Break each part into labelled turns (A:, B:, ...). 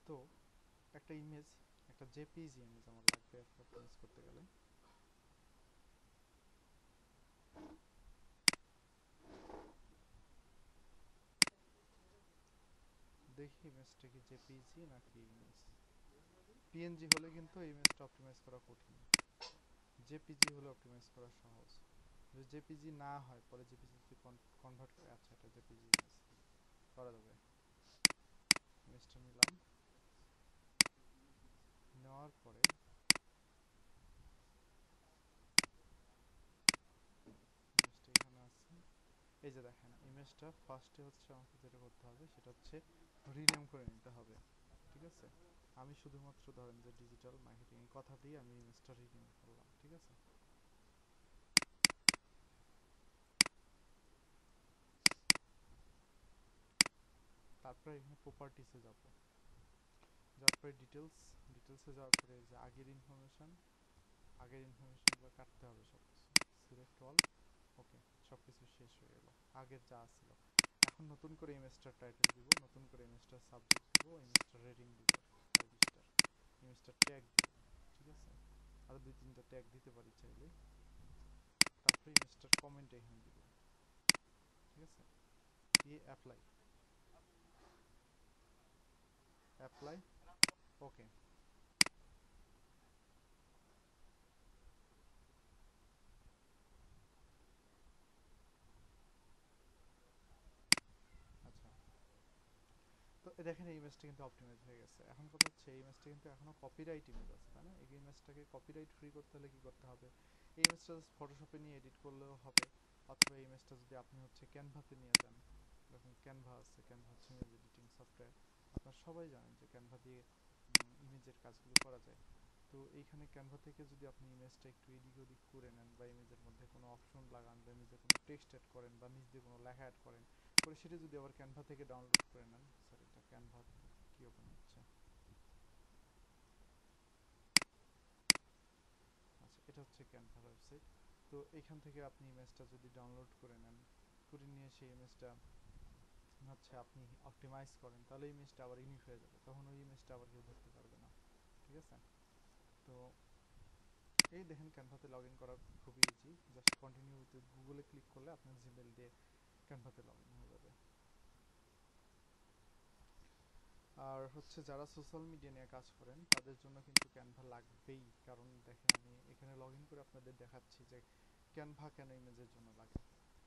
A: তো একটা ইমেজ, একটা জেপিজি ইমেজ আমার লাগবে অপটিমাইজ করতে গেলে। দেখি ইমেজটা কি জেপিজি নাকি ইমেজ। পিএনজি হলে কিন্তু ইমেজটা অপটিমাইজ করা কঠিন, জেপিজি হলে অপটিমাইজ করা সহজ। যদি জেপিজি না হয় পরে জেপিজি যদি কনভার্ট করে, আচ্ছা এটা জেপিজি ইমেজ করা যাবে। ইমেজটা নিলাম, নেওয়ার পরে ইমেজটা এখানে আছে। এই যে দেখেন ইমেজটা ফার্স্টে হচ্ছে আমাকে যেটা করতে হবে সেটা হচ্ছে রিনেম করে নিতে হবে, ঠিক আছে। আমি শুধুমাত্র ধরেন যে ডিজিটাল মার্কেটিং এই কথা দিয়ে আমি ইমেজটা রিনেম করলাম, ঠিক আছে। তারপরে এখানে প্রপার্টিসে যাব, যাওয়ার পরে ডিটেলসে যাওয়ার পরে যে আগের ইনফরমেশনগুলো কাটতে হবে সব কিছু। সিলেক্ট অল, ওকে, সব কিছু শেষ হয়ে গেল আগের যা ছিল। এখন নতুন করে ইমেজটার টাইটেল দিব, নতুন করে ইমেজটার সাবজেক্ট দিব, ইমেজটার রেটিং দিব আর কি 5 স্টার। ইমেজটার ট্যাগ দিব, ঠিক আছে। আরও 2-3টা ট্যাগ দিতে পারি চাইলে। তারপরে ইমেজটার কমেন্ট এখানে দিব, ঠিক আছে। দিয়ে অ্যাপ্লাই, অ্যাপ্লাই, ওকে। আচ্ছা, তো দেখেন এই ইমেজটা কিন্তু অপটিমাইজ হয়ে গেছে। এখন কথা হচ্ছে এই ইমেজটা কিন্তু এখনো কপিরাইট ইমেজ আছে, তাই না। এই ইমেজটাকে কপিরাইট ফ্রি করতে হলে কি করতে হবে, এই ইমেজটা ফটোশপে নিয়ে এডিট করলেও হবে, অথবা এই ইমেজটা যদি আপনি হচ্ছে ক্যানভাতে নিয়ে যান। দেখুন ক্যানভা আছে, ক্যানভা হচ্ছে ইমেজ এডিটিং সফটওয়্যার। আপনারা সবাই জানেন যে ক্যানভা দিয়ে ইমেজের কাজগুলো করা যায়। তো এইখানে ক্যানভা থেকে যদি আপনি ইমেজটা একটু এদিক ওদিক করে নেন, বা ইমেজের মধ্যে কোনো অপশন লাগান, বা ইমেজে কোনো টেক্সট অ্যাড করেন, বা নিচ দিয়ে কোনো লেখা অ্যাড করেন, করে সেটা যদি আবার ক্যানভা থেকে ডাউনলোড করে নেন। স্যার এটা ক্যানভা কি ওপেন হচ্ছে, আচ্ছা এটা হচ্ছে ক্যানভার ওয়েবসাইট। তো এইখান থেকে আপনি ইমেজটা যদি ডাউনলোড করে নেন, করে নিয়ে সেই ইমেজটা হচ্ছে আপনি অপটিমাইজ করেন, তাহলে ইমেজটা আবার ইউনিক হয়ে যাবে, তখন ওই ইমেজটা আবার কেউ ধরতে পারবে না, ঠিক আছে। তো এই দেখেন ক্যানভাতে লগ ইন করা খুবই ইজি, জাস্ট কন্টিনিউ উইথ গুগলে ক্লিক করলে আপনার জিমেল দিয়ে ক্যানভাতে লগ ইন হয়ে যাবে। আর হচ্ছে যারা সোশ্যাল মিডিয়া নিয়ে কাজ করেন তাদের জন্য কিন্তু ক্যানভা লাগবেই, কারণ দেখেন আমি এখানে লগ ইন করে আপনাদের দেখাচ্ছি যে ক্যানভা কেন ইমেজের জন্য লাগে।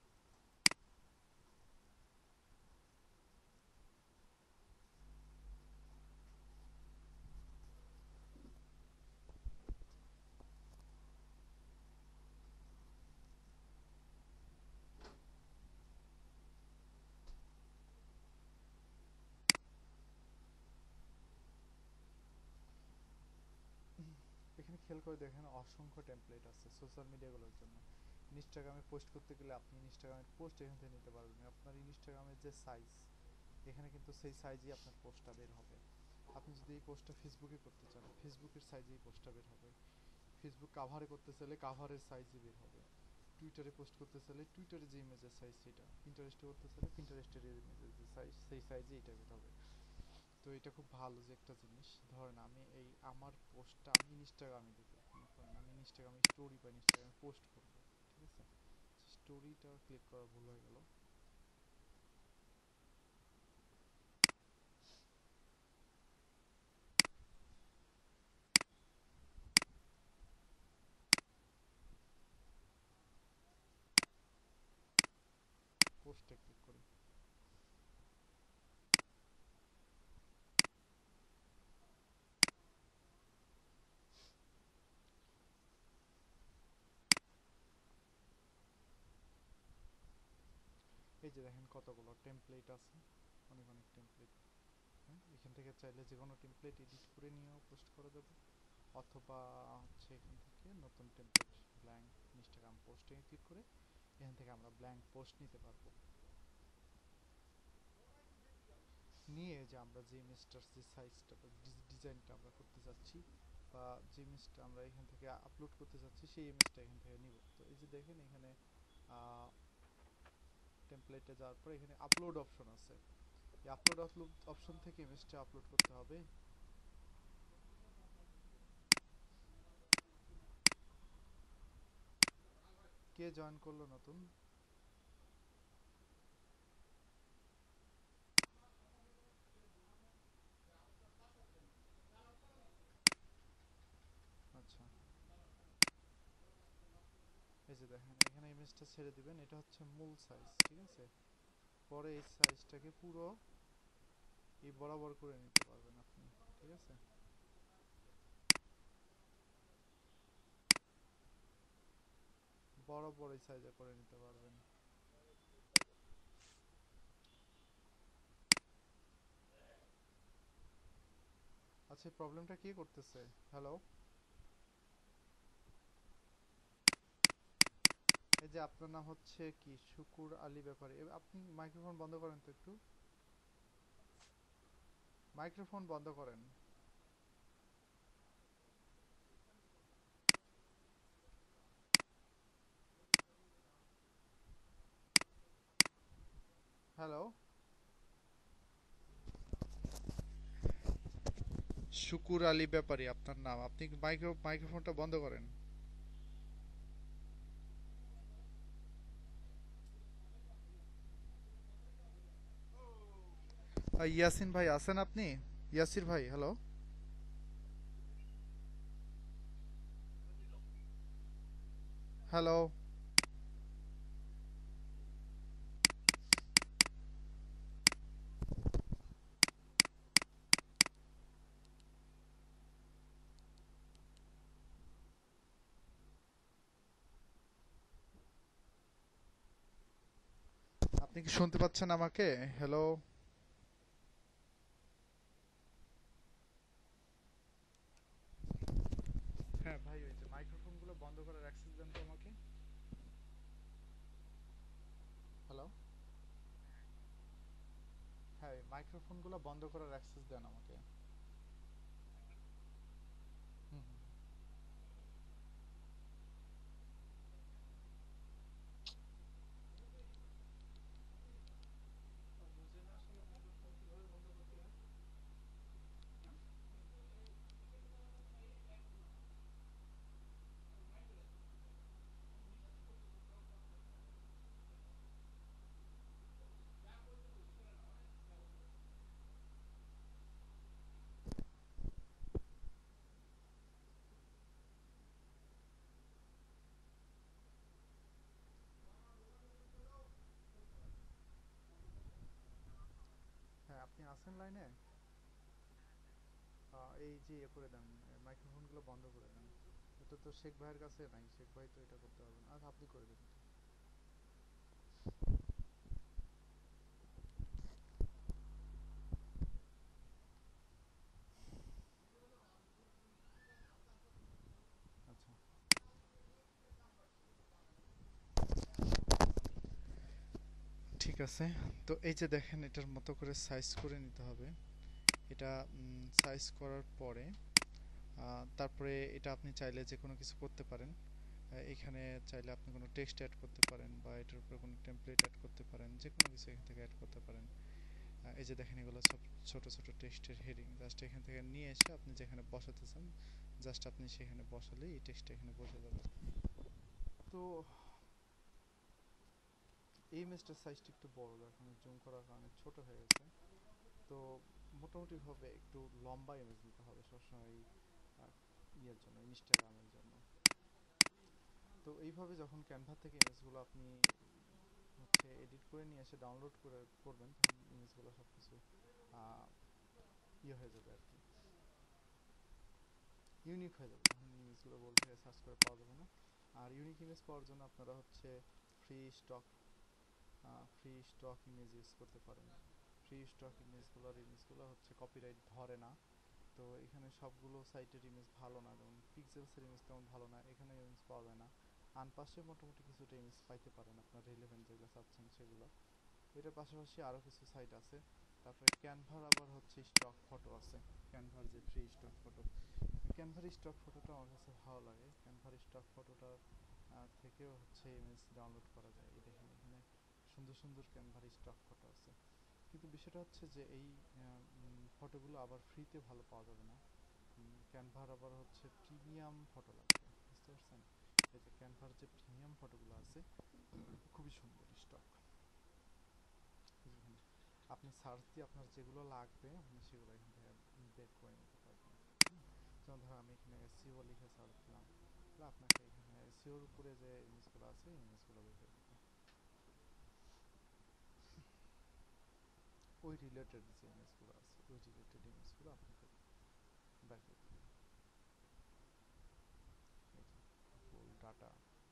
A: এখানে খেয়াল করে দেখেন অসংখ্য টেমপ্লেট আছে সোশ্যাল মিডিয়াগুলোর জন্য। ইনস্টাগ্রামে পোস্ট করতে গেলে আপনি ইনস্টাগ্রামের পোস্ট এখান থেকে নিতে পারবেন, আপনার ইনস্টাগ্রামের যে সাইজ এখানে কিন্তু সেই সাইজেই আপনার পোস্টটা বের হবে। আপনি যদি এই পোস্টটা ফেসবুকে করতে চান ফেসবুকের সাইজেই পোস্টটা বের হবে, ফেসবুক কাভারে করতে চাইলে কাভারের সাইজই বের হবে, টুইটারে পোস্ট করতে চাইলে টুইটারে যে ইমেজের সাইজ সেটা, পিন্টারেস্টে করতে চাইলে পিন্টারেস্টের ইমেজের যে সাইজ সেই সাইজে এটা বের হবে। তো এটা খুব ভালো যে একটা জিনিস। ধরেন আমি এই আমার পোস্টটা আমি ইনস্টাগ্রামে দিব, মনে করেন আমি ইনস্টাগ্রামে স্টোরি বা ইনস্টাগ্রামে পোস্ট করব, ঠিক আছে। স্টোরিটা ক্লিক করা ভুল হয়ে গেল, পোস্টে ক্লিক করি। এই যে দেখেন কতগুলো টেমপ্লেট আছে, অনেক অনেক টেমপ্লেট। হ্যাঁ, এখান থেকে চাইলে যে কোনো টেমপ্লেট এডিট করে নিয়েও পোস্ট করা যাবে, অথবা হচ্ছে এখান থেকে নতুন টেমপ্লেট ব্ল্যাঙ্ক ইনস্টাগ্রাম পোস্টে ক্লিক করে এখান থেকে আমরা ব্ল্যাঙ্ক পোস্ট নিতে পারবো। নিয়ে যে আমরা যে ইমেজটার যে সাইজটা বা ডিজাইনটা আমরা করতে যাচ্ছি, বা যে ইমেজটা আমরা এখান থেকে আপলোড করতে যাচ্ছি সেই ইমেজটা এখান থেকে নিব। তো এই যে দেখেন এখানে টেমপ্লেটে যাওয়ার পর এখানে আপলোড অপশন আছে, এই আপলোড অপশন থেকে ইমেজটা আপলোড করতে হবে। কে জয়েন করলো নতুন? আচ্ছা, এই যে দেখেন এখানে ইমেজটা ছেড়ে দিবেন, এটা হচ্ছে মূল সাইজ, ঠিক আছে? পরে এই সাইজটাকে পুরো এই বরাবর করে নিতে পারবেন আপনি, ঠিক আছে? বরাবর এই সাইজে করে নিতে পারবেন। আচ্ছা, এই প্রবলেমটা কে করতেছে? হ্যালো? এই যে আপনার নাম হচ্ছে কি, শুকুর আলী ব্যাপারী, আপনি মাইক্রোফোন বন্ধ করেন তো একটু, মাইক্রোফোন বন্ধ করেন। হ্যালো? শুকুর আলী ব্যাপারী আপনার নাম, আপনি মাইক্রোফোনটা বন্ধ করেন। ইয়াসিন ভাই আছেন আপনি? ইয়াসির ভাই, হ্যালো? হ্যালো? আপনি কি শুনতে পাচ্ছেন আমাকে? হ্যালো? হ্যাঁ ভাই, ওই যে মাইক্রোফোনগুলো বন্ধ করার অ্যাক্সেস দেন তো আমাকে। হ্যালো? হ্যাঁ, মাইক্রোফোনগুলো বন্ধ করার অ্যাক্সেস দেন আমাকে। হুম হুম। হ্যাঁ, আপনি আছেন লাইনে? এই যে ইয়ে করে দেন, মাইক্রোফোনগুলো বন্ধ করে দেন। এটা তো শেখ ভাইয়ের কাছে নাই, শেখ ভাই তো এটা করতে পারবেন, আর আপনি করে দেন। আচ্ছা, ঠিক আছে। তো এই যে দেখেন, এটার মতো করে সাইজ করে নিতে হবে। এটা সাইজ করার পরে তারপরে এটা আপনি চাইলে যে কোনো কিছু করতে পারেন। এখানে চাইলে আপনি কোনো টেক্সট অ্যাড করতে পারেন, বা এটার উপরে কোনো টেমপ্লেট অ্যাড করতে পারেন, যে কোনো কিছু এখান থেকে অ্যাড করতে পারেন। এই যে দেখেন, এগুলো সব ছোট ছোট টেক্সটের হেডিং, জাস্ট এখান থেকে নিয়ে এসে আপনি যেখানে বসাতে চান, জাস্ট আপনি সেখানে বসালেই এই টেক্সটটা এখানে বসে যাবে। তো এই ইমেজটার সাইজটা একটু বড়, এখন জুম করার কারণে ছোট হয়ে গেছে। তো মোটামুটি ভাবে একটু লম্বা ইমেজ নিতে হবে সবসময় এই ইয়ের জন্য, ইনস্টাগ্রামের জন্য। তো এইভাবে যখন ক্যানভা থেকে ইমেজগুলো আপনি হচ্ছে এডিট করে নিয়ে এসে ডাউনলোড করে করবেন, তখন ইমেজগুলো সব কিছু ইয়ে হয়ে যাবে আর কি, ইউনিক হয়ে যাবে। তখন ইমেজগুলো বলতে থেকে সার্চ করে পাওয়া যাবে না। আর ইউনিক ইমেজ পাওয়ার জন্য আপনারা হচ্ছে free stock free stock image use করতে পারেন। ফ্রি স্টক ইমেজগুলো হচ্ছে কপিরাইট ধরে না। তো এখানে সবগুলো সাইটের ইমেজ ভালো না, যেমন পিক্সেলসের ইমেজ তেমন ভালো না, এখানে ইমেজ পাওয়া যায় না। আনপাশে মোটামুটি কিছুটা ইমেজ পাইতে পারেন, আপনার রিলেভেন্ট যেগুলো চাচ্ছেন সেগুলো। এটার পাশাপাশি আরও কিছু সাইট আছে। তারপরে ক্যানভার আবার হচ্ছে স্টক ফটো আছে, ক্যানভার যে ফ্রি স্টক ফটো, ক্যানভার স্টক ফটোটা আমার কাছে ভালো লাগে। ক্যানভার স্টক ফটোটা থেকেও হচ্ছে ইমেজ ডাউনলোড করা যায়। এই দেখেন এখানে সুন্দর সুন্দর ক্যানভার স্টক ফটো আছে। কিন্তু বিষয়টা হচ্ছে যে এই ফটোগুলো আবার ফ্রিতে ভালো পাওয়া যাবে না। ক্যানভার আবার হচ্ছে প্রিমিয়াম ফটো লাগবে, বুঝতে পারছেন? এই যে ক্যানভার যে প্রিমিয়াম ফটোগুলো আছে খুবই সুন্দর স্টক। আপনি সার্চ দিয়ে আপনার যেগুলো লাগবে আপনি সেগুলো এখান থেকে বের করে নিতে পারবেন। যেমন ধরো আমি এখানে এসইও লিখে সার্চ দিলাম, তাহলে আপনাকে এখানে এসইওর উপরে যে ইমেজগুলো আছে এই ইমেজগুলো বের করে দিবে, ওই রিলেটেড যে ইমেজগুলো আছে ওই রিলেটেড ইমেজগুলো আপনাকে বের করে দিবে। এই যে ফুল ডাটা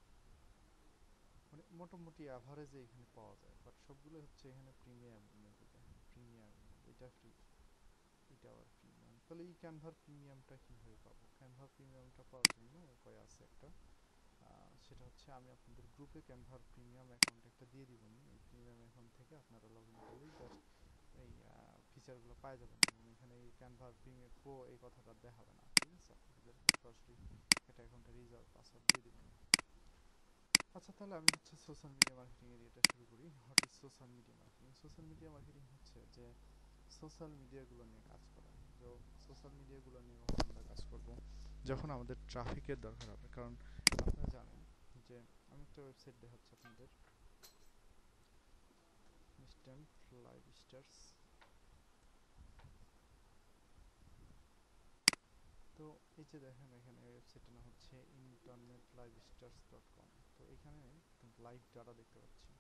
A: মানে মোটামুটি অ্যাভারেজে এখানে পাওয়া যায়, বাট সবগুলো হচ্ছে এখানে প্রিমিয়াম ইমেজ। প্রিমিয়াম এটা ফ্রি, এটা আবার প্রিমিয়াম। তাহলে এই ক্যানভার প্রিমিয়ামটা কীভাবে পাবো? ক্যানভার প্রিমিয়ামটা পাওয়ার জন্য উপায় আছে একটা, সেটা হচ্ছে আমি আপনাদের গ্রুপে ক্যানভার প্রিমিয়াম অ্যাকাউন্ট একটা দিয়ে দিব। এই প্রিমিয়াম অ্যাকাউন্ট থেকে আপনারা লগ ইন করলেই জাস্ট এই ফিচারগুলো পাওয়া যাবেন, এবং এখানে এই ক্যানভার প্রিমিয়াম প্রো এই কথাটা দেখাবে না, ঠিক আছে? আপনাদের সরাসরি একটা অ্যাকাউন্টের ইউজার পাসওয়ার্ড দিয়ে দেবেন। আচ্ছা, তাহলে আমি হচ্ছে সোশ্যাল মিডিয়া মার্কেটিং এর এটা শুরু করি। What is social media marketing? Social media marketing হচ্ছে যে সোশ্যাল মিডিয়াগুলো নিয়ে কাজ করা। তো সোশ্যাল মিডিয়াগুলো নিয়ে আমরা কাজ করব যখন আমাদের ট্রাফিকের দরকার হবে। কারণ আপনারা জানেন যে আমি একটা ওয়েবসাইট দেখাচ্ছি আপনাদের, ইনস্ট্যান্ট লাইভ স্টার্স। তো এই যে দেখেন এখানে ওয়েবসাইটের নাম হচ্ছে internetlivestars.com। তো এখানে লাইভ ডাটা দেখতে পাচ্ছি।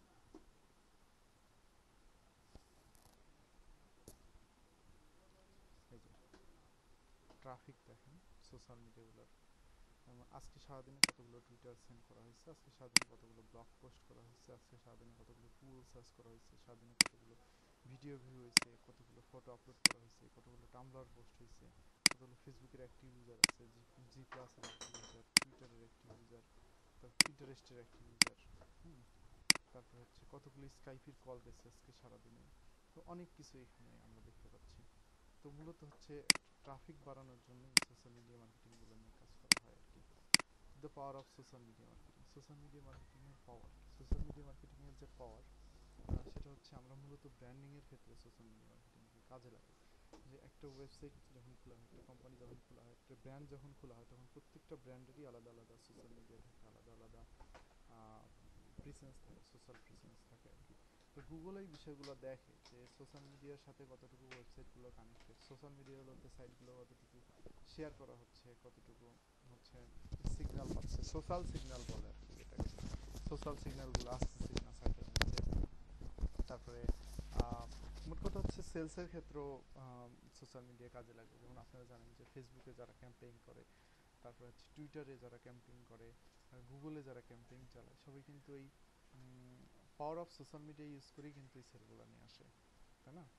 A: এই যে ট্রাফিক দেখেন সোশ্যাল মিডিয়াগুলোর, আজকে সারাদিনে কতগুলো টুইটার সেন্ড করা হয়েছে, আজকে সারাদিনে কতগুলো ব্লগ পোস্ট করা হয়েছে, আজকে সারাদিনে কতগুলো টুল সার্চ করা হয়েছে, সারাদিনে কতগুলো ভিডিও ভিউ হয়েছে, কতগুলো ফটো আপলোড করা হয়েছে, কতগুলো টামলার পোস্ট হয়েছে, কতগুলো ফেসবুকের অ্যাক্টিভ ইউজার আছে, জি প্লাসের অ্যাক্টিভ ইউজার, টুইটারের অ্যাক্টিভ ইউজার, তারপর পিন্টারেস্টের অ্যাক্টিভ ইউজার, তারপর হচ্ছে কতগুলো স্কাইপের কল গেছে আজকে সারাদিনে। তো অনেক কিছু এখানে আমরা দেখতে পাচ্ছি। তো মূলত হচ্ছে ট্রাফিক বাড়ানোর জন্য সোশ্যাল মিডিয়া মার্কেটিংগুলো নিয়ে কাজ করা হয় আর কি। The power of social media marketing. Social media মার্কেটিংয়ের পাওয়ার, সোশ্যাল মিডিয়া মার্কেটিংয়ের যে পাওয়ার সেটা হচ্ছে আমরা মূলত ব্র্যান্ডিংয়ের ক্ষেত্রে সোশ্যাল মিডিয়া মার্কেটিংকে কাজে লাগাই। যে একটা ওয়েবসাইট যখন খোলা হয়, একটা কোম্পানি যখন খোলা হয়, একটা ব্র্যান্ড যখন খোলা হয়, তখন প্রত্যেকটা ব্র্যান্ডেরই আলাদা আলাদা সোশ্যাল মিডিয়া থাকে, আলাদা আলাদা প্রিসেন্স থাকে, সোশ্যাল প্রিসেন্স থাকে আর কি। তো গুগল এই বিষয়গুলো দেখে যে সোশ্যাল মিডিয়ার সাথে কতটুকু ওয়েবসাইটগুলো কানেক্টেড, সোশ্যাল মিডিয়াগুলোতে সাইটগুলো কতটুকু শেয়ার করা হচ্ছে, কতটুকু হচ্ছে সিগন্যাল পাচ্ছে, সোশ্যাল সিগন্যাল বলে আর কি যেটাকে, সোশ্যাল সিগন্যালগুলো আসছে না সাইটের মধ্যে। তারপরে মোট কথা হচ্ছে সেলসের ক্ষেত্রেও সোশ্যাল মিডিয়া কাজে লাগে। যেমন আপনারা জানেন যে ফেসবুকে যারা ক্যাম্পেইন করে, তারপর হচ্ছে টুইটারে যারা ক্যাম্পেইন করে, আর গুগলে যারা ক্যাম্পেইন চালায়, সবাই কিন্তু এই power of social media use করেই কিন্তু এই সেলগুলো নিয়ে আসে, তাই না?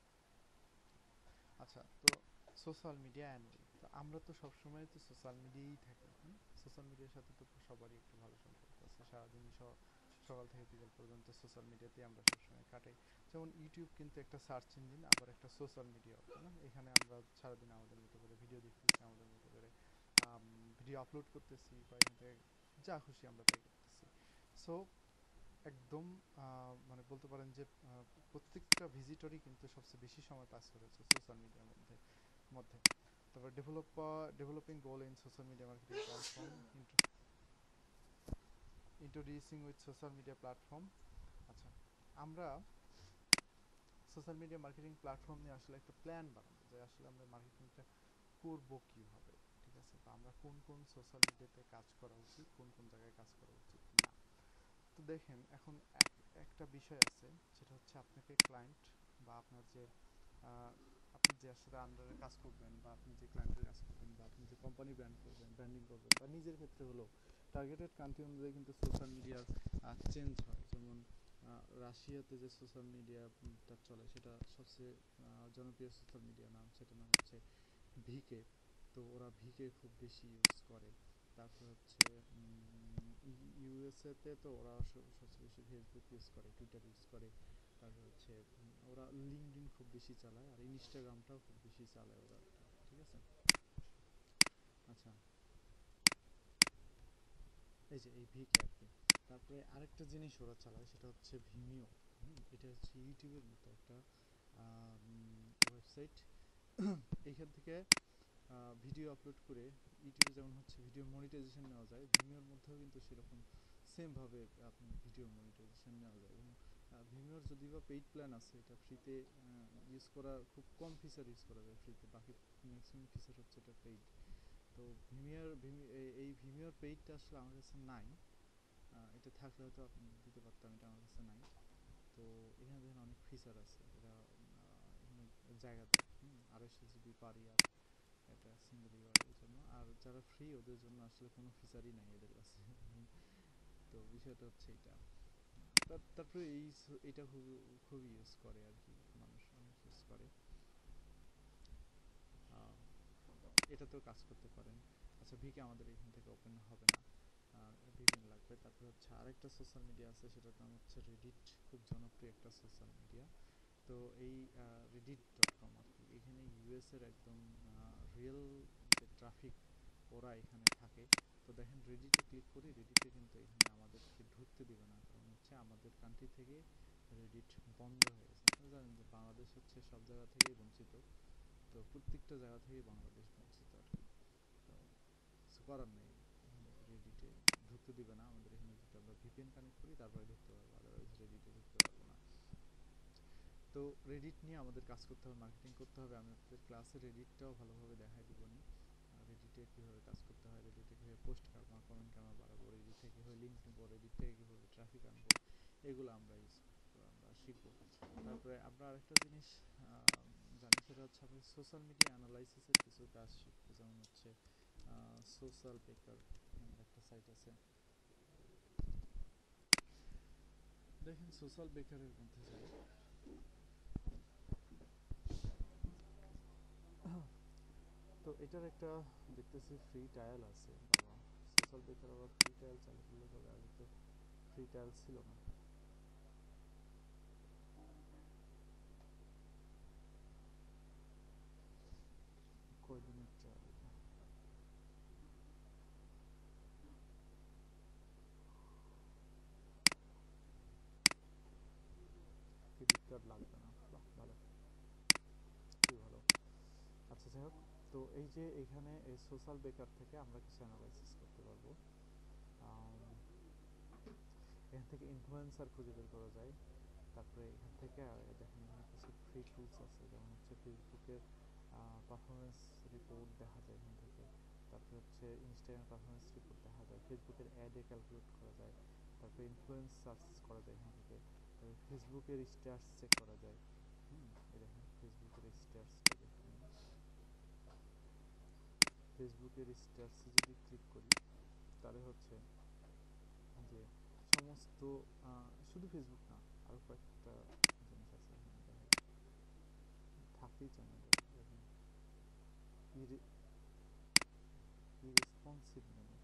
A: আচ্ছা, তো সোশ্যাল মিডিয়া অ্যানুয়াল, তো আমরা তো সবসময় তো সোশ্যাল মিডিয়াই থাকি। সোশ্যাল মিডিয়ার সাথে তো সবারই একটু ভালো সম্পর্ক আছে, সারাদিন সকাল থেকে বিকাল পর্যন্ত সোশ্যাল মিডিয়াতেই আমরা সবসময় কাটাই। যেমন ইউটিউব কিন্তু একটা সার্চ ইঞ্জিন, আবার একটা সোশ্যাল মিডিয়া, তাই না? এখানে আমরা সারাদিন আমাদের মতো করে ভিডিও দেখতেছি, আমাদের মতো করে ভিডিও আপলোড করতেছি, বা এখান থেকে যা খুশি আমরা তাই করতেছি। সো একদম মানে বলতে পারেন যে প্রত্যেকটা ভিজিটরই কিন্তু সবচেয়ে বেশি সময় পাস করেছে সোশ্যাল মিডিয়ার মধ্যে। তারপর developing goal in social media marketing platform, introducing with social media platform. আচ্ছা, আমরা সোশ্যাল মিডিয়া মার্কেটিং প্ল্যাটফর্ম নিয়ে আসলে একটা প্ল্যান বানাবো যে আসলে আমরা মার্কেটিংটা করবো কীভাবে, ঠিক আছে? বা আমরা কোন কোন সোশ্যাল মিডিয়াতে কাজ করা উচিত, কোন কোন জায়গায় কাজ করা উচিত না। তো দেখেন এখন একটা বিষয় আছে, সেটা হচ্ছে আপনাকে ক্লায়েন্ট বা আপনার যে আপনি যে আসলে আন্ডারে কাজ করবেন, বা আপনি যে ক্লায়েন্টের কাজ করবেন, বা আপনি যে কোম্পানি ব্র্যান্ড করবেন, ব্র্যান্ডিং করবেন, বা নিজের ক্ষেত্রে হলো টার্গেটেড কান্ট্রি অনুযায়ী কিন্তু সোশ্যাল মিডিয়ার চেঞ্জ হয়। যেমন রাশিয়াতে যে সোশ্যাল মিডিয়াটা চলে সেটা সবচেয়ে জনপ্রিয় সোশ্যাল মিডিয়ার নাম, সেটার নাম হচ্ছে ভিকে। তো ওরা ভিকে খুব বেশি ইউজ করে। তারপর হচ্ছে ইউএসএতে তো ওরা সবচেয়ে বেশি ফেসবুক ইউজ করে, টুইটার ইউজ করে। তারপর হচ্ছে ওরা লিঙ্কডইন খুব বেশি চালায়, আর ইনস্টাগ্রামটাও খুব বেশি চালায় ওরা, ঠিক আছে? আচ্ছা, এই যে এই ভিকে আর কি। তারপরে আরেকটা জিনিস ওরা চালায়, সেটা হচ্ছে ভিমিও। এটা হচ্ছে ইউটিউবের মতো একটা ওয়েবসাইট। এইখান থেকে ভিডিও আপলোড করে ইউটিউবে যেমন হচ্ছে ভিডিও মনিটাইজেশন নেওয়া যায়, ভিমিওর মধ্যেও কিন্তু সেরকম সেমভাবে আপনি ভিডিও মনিটাইজেশন নেওয়া যায়। এবং ভিমিওর যদি বা পেইড প্ল্যান আছে, এটা ফ্রিতে ইউজ করা খুব কম ফিচার ইউজ করা যায় ফ্রিতে, বাকি ম্যাক্সিমাম ফিচার হচ্ছে এটা পেইড। তো এই ভিমিওর পেইডটা আসলে আমার কাছে নাই, এটা থাকলে হয়তো আপনি দিতে পারতাম, এটা আমার কাছে নাই। তো এখানে দেখেন অনেক ফিচার আছে, এরা এখানে জায়গা দেয় 250 জিবি পার ইয়ার, এটা সিঙ্গেল ইউআরের জন্য। আর যারা ফ্রি ওদের জন্য আসলে কোনো ফিচারই নাই এদের কাছে। তো বিষয়টা হচ্ছে এটা। তারপরে এটা খুব ইউজ করে আর কি, মানুষ অনেক ইউজ করে। আহ, এটাতেও কাজ করতে পারেন। আচ্ছা, ভিকে আমাদের এখান থেকে ওপেন হবে না, ভিপিএন লাগবে। তারপরে হচ্ছে আরেকটা সোশ্যাল মিডিয়া আছে, সেটার নাম হচ্ছে রেডিট, খুব জনপ্রিয় একটা সোশ্যাল মিডিয়া। তো এই reddit.com আর কি, এখানে ইউএস এর একদম রিয়েল যে ট্রাফিক ওরা এখানে থাকে। তো দেখেন রেডিটে ক্লিক করি, রেডিটে কিন্তু এখানে আমাদেরকে ঢুকতে দিবে না, কারণ হচ্ছে আমাদের কান্ট্রি থেকে রেডিট বন্ধ হয়ে গেছে। আপনারা জানেন যে বাংলাদেশ হচ্ছে সব জায়গা থেকেই বঞ্চিত, তো প্রত্যেকটা জায়গা থেকেই বাংলাদেশ বঞ্চিত আর কি। তো কিছু করার নেই, রেডিটে ঢুকতে দিবে না আমাদের এখানে, যদি আমরা ভিপিএন কানেক্ট করি তারপরে ঢুকতে পারবো, আদারওয়াইজ রেডিটে ঢুকতে পারবো না। তো রেডিট নিয়ে আমাদের কাজ করতে হবে, মার্কেটিং করতে হবে। আমি আপনাদের ক্লাসে রেডিটটাও ভালোভাবে দেখাই দিবনি, রেডিটে কীভাবে কাজ করতে হয়, রেডিটে কীভাবে পোস্ট কারমা কমেন্ট কারমা বাড়াবো, রেডিট থেকে কীভাবে লিঙ্ক নেবো, রেডিট থেকে কীভাবে ট্রাফিক আনবো, এগুলো আমরা আমরা শিখবো। তারপরে আমরা আরেকটা জিনিস জানি, সেটা হচ্ছে আমি সোশ্যাল মিডিয়া অ্যানালাইসিসের কিছু কাজ শিখবো। যেমন হচ্ছে সোশ্যাল বেকার একটা সাইট আছে, দেখেন সোশ্যাল বেকারের মধ্যে যাই। তো এটার একটা দেখতেছি ফ্রি ট্রায়াল আছে, বাবা সোশ্যাল বেকার আবার ফ্রি ট্রায়াল চালু করলে তবে, আগে তো ফ্রি ট্রায়াল ছিল না। কয়দিনের ট্রায়াল? ক্রেডিট কার্ড লাগবে না, বাহ ভালো, খুবই ভালো। আচ্ছা যাই হোক, তো এই যে এখানে এই সোশ্যাল বেকার থেকে আমরা কিছু অ্যানালাইসিস করতে পারবো। এখান থেকে ইনফ্লুয়েন্সার খুঁজে বের করা যায়। তারপরে এখান থেকে দেখেন এখানে কিছু ফ্রি টুলস আছে, যেমন হচ্ছে ফেসবুকের পারফরমেন্স রিপোর্ট দেখা যায় এখান থেকে। তারপরে হচ্ছে ইনস্টাগ্রামের পারফরমেন্স রিপোর্ট দেখা যায়, ফেসবুকের অ্যাডে ক্যালকুলেট করা যায়। তারপরে ইনফ্লুয়েন্স সার্চ করা যায় এখান থেকে। তারপরে ফেসবুকের স্ট্যাটস চেক করা যায়। এই দেখেন ফেসবুকের স্ট্যাটসটা দেখুন, ফেসবুকের স্ট্যাটসে যদি ক্লিক করি তাহলে হচ্ছে যে সমস্ত শুধু ফেসবুক না, আরও কয়েকটা জিনিস আছে এখানে দেখেন, থাকতেই চায় না দেখেন, ইরেসপন্সিভ মেনু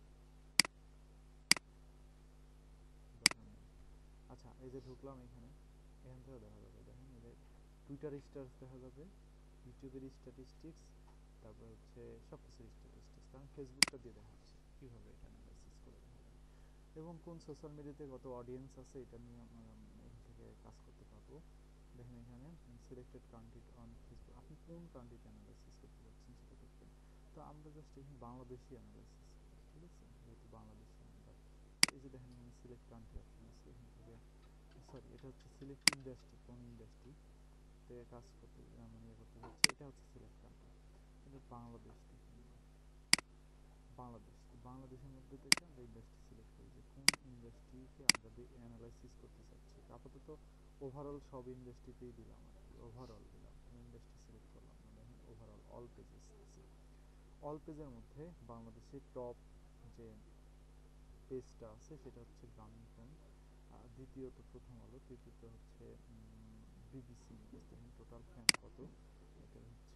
A: দরকার নেই। আচ্ছা, এই যে ঢুকলাম এখানে, এখান থেকেও দেখা যাবে, দেখেন এই যে টুইটার স্ট্যাটাস দেখা যাবে, ইউটিউবের স্ট্যাটিস্টিক্স, তারপর হচ্ছে সব কিছুর স্ট্যাটিস্টিক্স। কারণ ফেসবুকটা দিয়ে দেখা হচ্ছে কীভাবে এটা অ্যানালাইসিস করে দেখা যায়, এবং কোন সোশ্যাল মিডিয়াতে কত অডিয়েন্স আছে এটা নিয়ে আমরা এখান থেকে কাজ করতে পারবো। দেখেন এখানে সিলেক্টেড কান্ট্রি অন ফেসবুক, আপনি কোন কান্ট্রিতে অ্যানালাইসিস করতে পারছেন সেটা দেখবেন। তো আমরা জাস্ট এখানে বাংলাদেশি অ্যানালাইসিস করি, ঠিক আছে, যেহেতু বাংলাদেশি আমরা। এই যে দেখেন এখানে সিলেক্ট কান্ট্রি অপশন আছে, এখান থেকে সরি এটা হচ্ছে সিলেক্ট ইন্ডাস্ট্রি, কোন ইন্ডাস্ট্রিতে কাজ করতে মানে ইয়ে করতে যাচ্ছে, এটা হচ্ছে সিলেক্ট কান্ট্রি। এটা বাংলাদেশ, দেখুন বাংলাদেশ, তো বাংলাদেশের মধ্যে থেকে আমরা ইন্ডাস্ট্রি সিলেক্ট করি যে কোন ইন্ডাস্ট্রিকে আমরা অ্যানালাইসিস করতে চাচ্ছি। আপাতত ওভারঅল সব ইন্ডাস্ট্রিতেই দিলাম আর কি, ওভারঅল দিলাম, কোনো ইন্ডাস্ট্রি সিলেক্ট করলাম না। দেখেন ওভারঅল অল পেজেস দিছি। অল পেজের মধ্যে বাংলাদেশের টপ যে পেজটা আছে সেটা হচ্ছে গ্রামীণফোন, দ্বিতীয়ত প্রথম আলো, তৃতীয়ত হচ্ছে বিবিসি নিউজ। দেখেন টোটাল ফ্যান কত, এটা হচ্ছে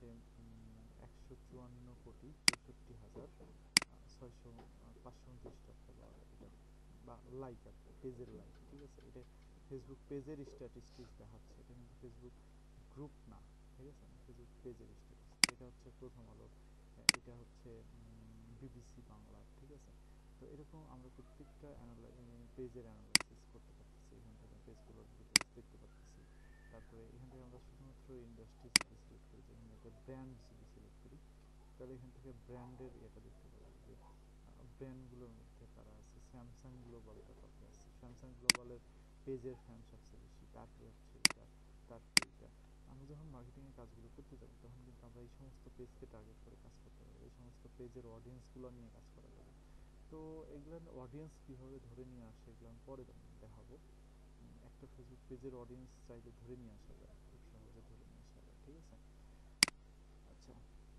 A: 154,64,64,600 529টা ফলোয়ার এটা, বা লাইক আর কি, পেজের লাইক, ঠিক আছে। এটা ফেসবুক পেজের স্ট্যাটিস্টিক্স দেখাচ্ছে, এটা কিন্তু ফেসবুক গ্রুপ না, ঠিক আছে, ফেসবুক পেজের স্ট্যাটিস্টিক্স। এটা হচ্ছে প্রথম আলো, এটা হচ্ছে বিবিসি বাংলা, ঠিক আছে। তো এরকম আমরা প্রত্যেকটা পেজের অ্যানালাইসিস করতে পারতেছি, এখান থেকে পেজগুলোর ডিটেলস দেখতে পারতেছি। তারপরে এখান থেকে আমরা শুধুমাত্র ইন্ডাস্ট্রি যদি সিলেক্ট করি, যেখানে একটা ব্র্যান্ড যদি সিলেক্ট করি, তাহলে এখান থেকে ব্র্যান্ডের ইয়েটা দেখতে পাবো যে ব্র্যান্ডগুলোর মধ্যে কারা আছে। স্যামসাং গ্লোবালটা টপে আছে, স্যামসাং গ্লোবালের পেজের ফ্যান সবচেয়ে বেশি, তারপরে হচ্ছে এটা, তারপরে এটা। আমরা যখন মার্কেটিংয়ের কাজগুলো করতে যাবো তখন কিন্তু আমরা এই সমস্ত পেজকে টার্গেট করে কাজ করতে পারবো, এই সমস্ত পেজের অডিয়েন্সগুলো নিয়ে কাজ করা যাবে। তো এগুলোর অডিয়েন্স কীভাবে ধরে নিয়ে আসে এগুলো আমি পরে দেখাবো। একটা ফেসবুক পেজের অডিয়েন্স চাইলে ধরে নিয়ে আসা যায়, খুব সহজে ধরে নিয়ে আসা যায়, ঠিক আছে। আচ্ছা,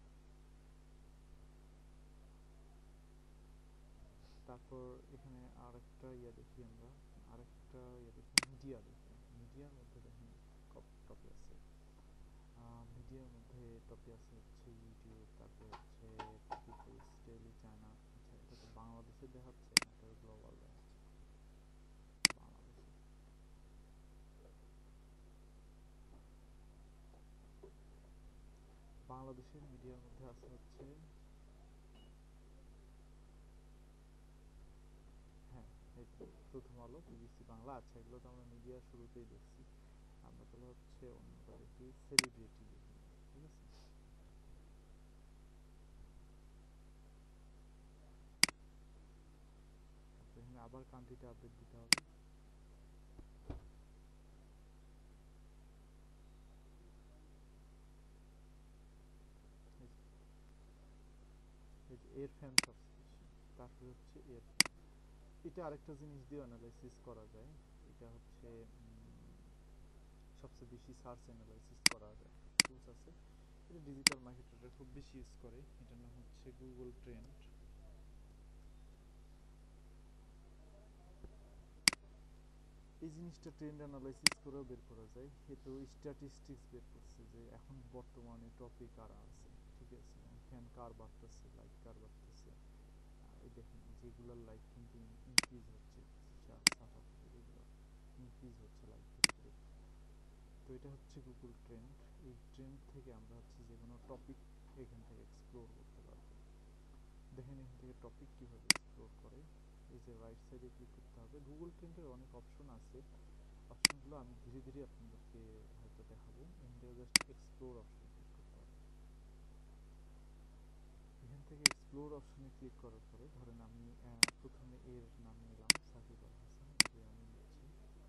A: তারপর এখানে আরেকটা ইয়ে দেখি আমরা, আরেকটা ইয়ে দেখি, মিডিয়া দেখি। মিডিয়ার মধ্যে দেখেন টপে আছে, মিডিয়ার মধ্যে টপে আছে হচ্ছে ইউটিউব, তারপরে হচ্ছে পিপলস ডেইলি চায়না। আচ্ছা, এটা তো বাংলাদেশে দেখাচ্ছে না, এটা গ্লোবাল দেখাচ্ছে। বাংলাদেশে, বাংলাদেশের মিডিয়ার মধ্যে আছে হচ্ছে, হ্যাঁ এই প্রথম আলো, বিবিসি বাংলা। আচ্ছা, এগুলো তো আমরা মিডিয়া শুরুতেই দেখছি, আমরা তাহলে হচ্ছে অন্যটা দেখি, সেলিব্রিটি দেখি, ঠিক আছে। তারপর এখানে আবার কান্ট্রিটা আপডেট দিতে হবে। এর ফ্যান সবচেয়ে বেশি, তারপরে হচ্ছে এর ফ্যান। এটা আরেকটা জিনিস দিয়ে অ্যানালাইসিস করা যায়, এটা হচ্ছে সবচেয়ে বেশি সার্চ অ্যানালাইসিস করা যায় টুলস আছে, এটা ডিজিটাল মার্কেটাররা খুব বেশি ইউজ করে, এটার নাম হচ্ছে গুগল ট্রেন্ড। এই জিনিসটা ট্রেন্ড অ্যানালাইসিস করেও বের করা যায়। এ তো স্ট্যাটিস্টিক্স বের করছে যে এখন বর্তমানে টপে কারা আছে, ঠিক আছে, ফ্যান কার বাড়তেছে, লাইক কার বাড়তেছে। এই দেখেন যেগুলোর লাইক কিন্তু ইনক্রিজ হচ্ছে, সাফা এগুলো ইনক্রিজ হচ্ছে লাইক ধীরে ধীরে। তো এটা হচ্ছে গুগল ট্রেন্ড। এই ট্রেন্ড থেকে আমরা হচ্ছে যে কোনো টপিক এখান থেকে এক্সপ্লোর করতে পারবো। দেখেন এখান থেকে টপিক কীভাবে এক্সপ্লোর করে, এই যে রাইট সাইডে ক্লিক করতে হবে। গুগল ট্রেন্ডের অনেক অপশন আছে, অপশনগুলো আমি ধীরে ধীরে আপনাদেরকে হয়তো দেখাবো। এখান থেকে জাস্ট এক্সপ্লোর অপশনে ক্লিক করতে হবে। এখান থেকে এক্সপ্লোর অপশনে ক্লিক করার পরে ধরেন আমি প্রথমে এর নাম নিলাম সাকিব আল হাসান, এটি আমি নিচ্ছি,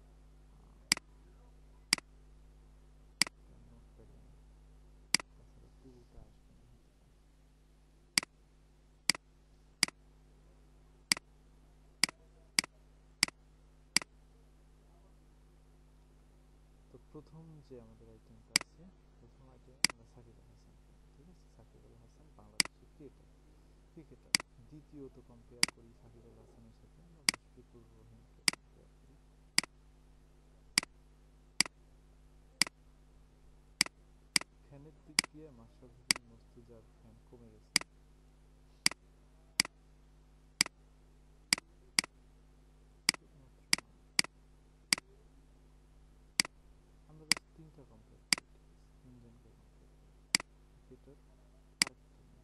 A: নোট প্যাডে, তাছাড়া টুলটা আসবে না হতে পারে। তো প্রথম যে আমাদের আইটেমটা আছে, প্রথম আইটেম আমরা সাকিব আল হাসান, ঠিক আছে, সাকিব আল হাসান বাংলাদেশের ক্রিকেটার। দ্বিতীয়ত কম্পেয়ার করি সাকিব আল হাসানের সাথে আমরা মুশফিকুর রহিমকে কম্পেয়ার করি। ফ্যানের দিক দিয়ে মাশরাফি বিন মুর্তজার ফ্যান কমে গেছে, শুধুমাত্র না, আমরা জাস্ট তিনটা কম্পেয়ার করি, ঠিক আছে, তিনজনকে কম্পেয়ার করি, ক্রিকেটার আরেকটা নেই।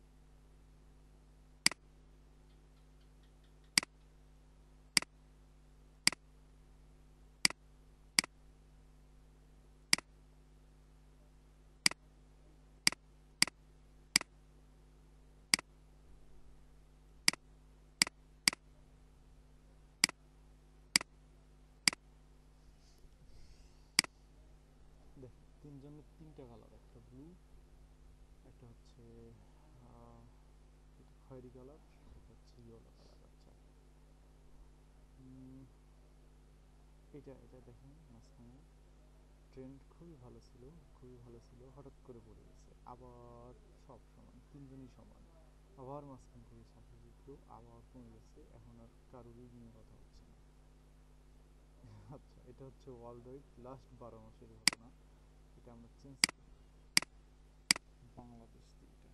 A: দেখেন তিনজনের তিনটা কালার, একটা ব্লু, একটা হচ্ছে এটা খয়েরি কালার, এটা হচ্ছে ইয়েলো কালার। আচ্ছা, এটা এটা দেখেন মাঝখানে ট্রেন্ড খুবই ভালো ছিল, খুবই ভালো ছিল, হঠাৎ করে পড়ে গেছে, আবার সব সমান, তিনজনই সমান, আবার মাঝখান থেকে সাকিব উঠলো, আবার কমে গেছে, এখন আর কারোরই নিয়ে কথা হচ্ছে না। আচ্ছা, এটা হচ্ছে ওয়ার্ল্ড ওয়াইড লাস্ট 12 মাসের ঘটনা, এটা আমরা চেঞ্জ করি বাংলাদেশ থেকে। এটা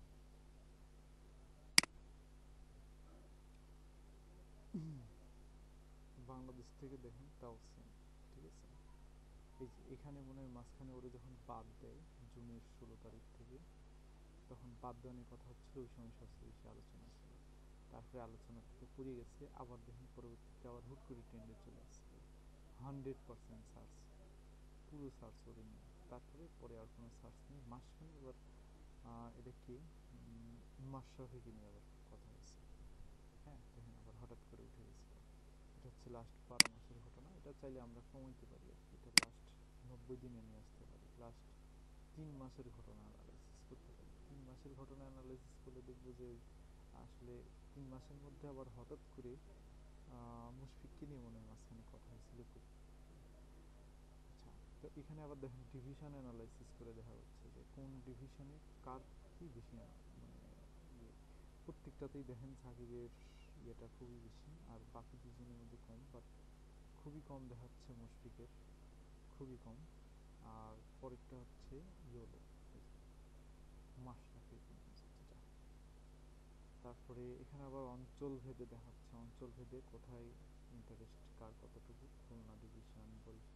A: বাংলাদেশ থেকে দেখেন তাও সেম, ঠিক আছে। এই যে এখানে মনে হয় মাঝখানে ওরে যখন বাদ দেয় জুনের 16 তারিখ থেকে, তখন বাদ দেওয়া নিয়ে কথা হচ্ছিল, ওই সময় সবচেয়ে বেশি আলোচনা ছিল, তারপরে আলোচনা থেকে পড়ে গেছে, আবার দেখেন পরবর্তীতে আবার হুট করে ট্রেন্ডে চলে আসছে, 100% সার্চ, পুরো সার্চ ওরে নিয়ে, তারপরে পরে আর কোনো সার্চ নেই, মাঝখানে আবার এটা কি মাশরাফিকে নিয়ে আবার কথা হয়েছে। হ্যাঁ দেখেন আবার হঠাৎ করে উঠে গেছিল। এটা হচ্ছে লাস্ট 12 মাসের ঘটনা। এটা চাইলে আমরা কমাইতে পারি আর কি, এটা লাস্ট 90 দিনে নিয়ে আসতে পারি, লাস্ট 3 মাসের ঘটনা অ্যানালাইসিস করতে পারি। 3 মাসের ঘটনা অ্যানালাইসিস করলে দেখবো যে আসলে 3 মাসের মধ্যে আবার হঠাৎ করে মুশফিককে নিয়ে মনে হয় মাঝখানে কথা হয়েছিল খুব। আচ্ছা, তো এখানে আবার দেখেন ডিভিশন অ্যানালাইসিস করে দেখা যাচ্ছে যে কোন ডিভিশনে কার কি বেশি মানে ইয়ে। প্রত্যেকটাতেই দেখেন সাকিবের ইয়েটা খুবই বেশি আর বাকি দুজনের মধ্যে কম, বাট খুবই কম দেখাচ্ছে মুশফিকের, খুবই কম। আর পরেরটা হচ্ছে ইয়োলো, মাশরাফি বিন যেটা। তারপরে এখানে আবার অঞ্চল ভেদে দেখাচ্ছে, অঞ্চল ভেদে কোথায় ইন্টারেস্ট কার কতটুকু। খুলনা ডিভিশন,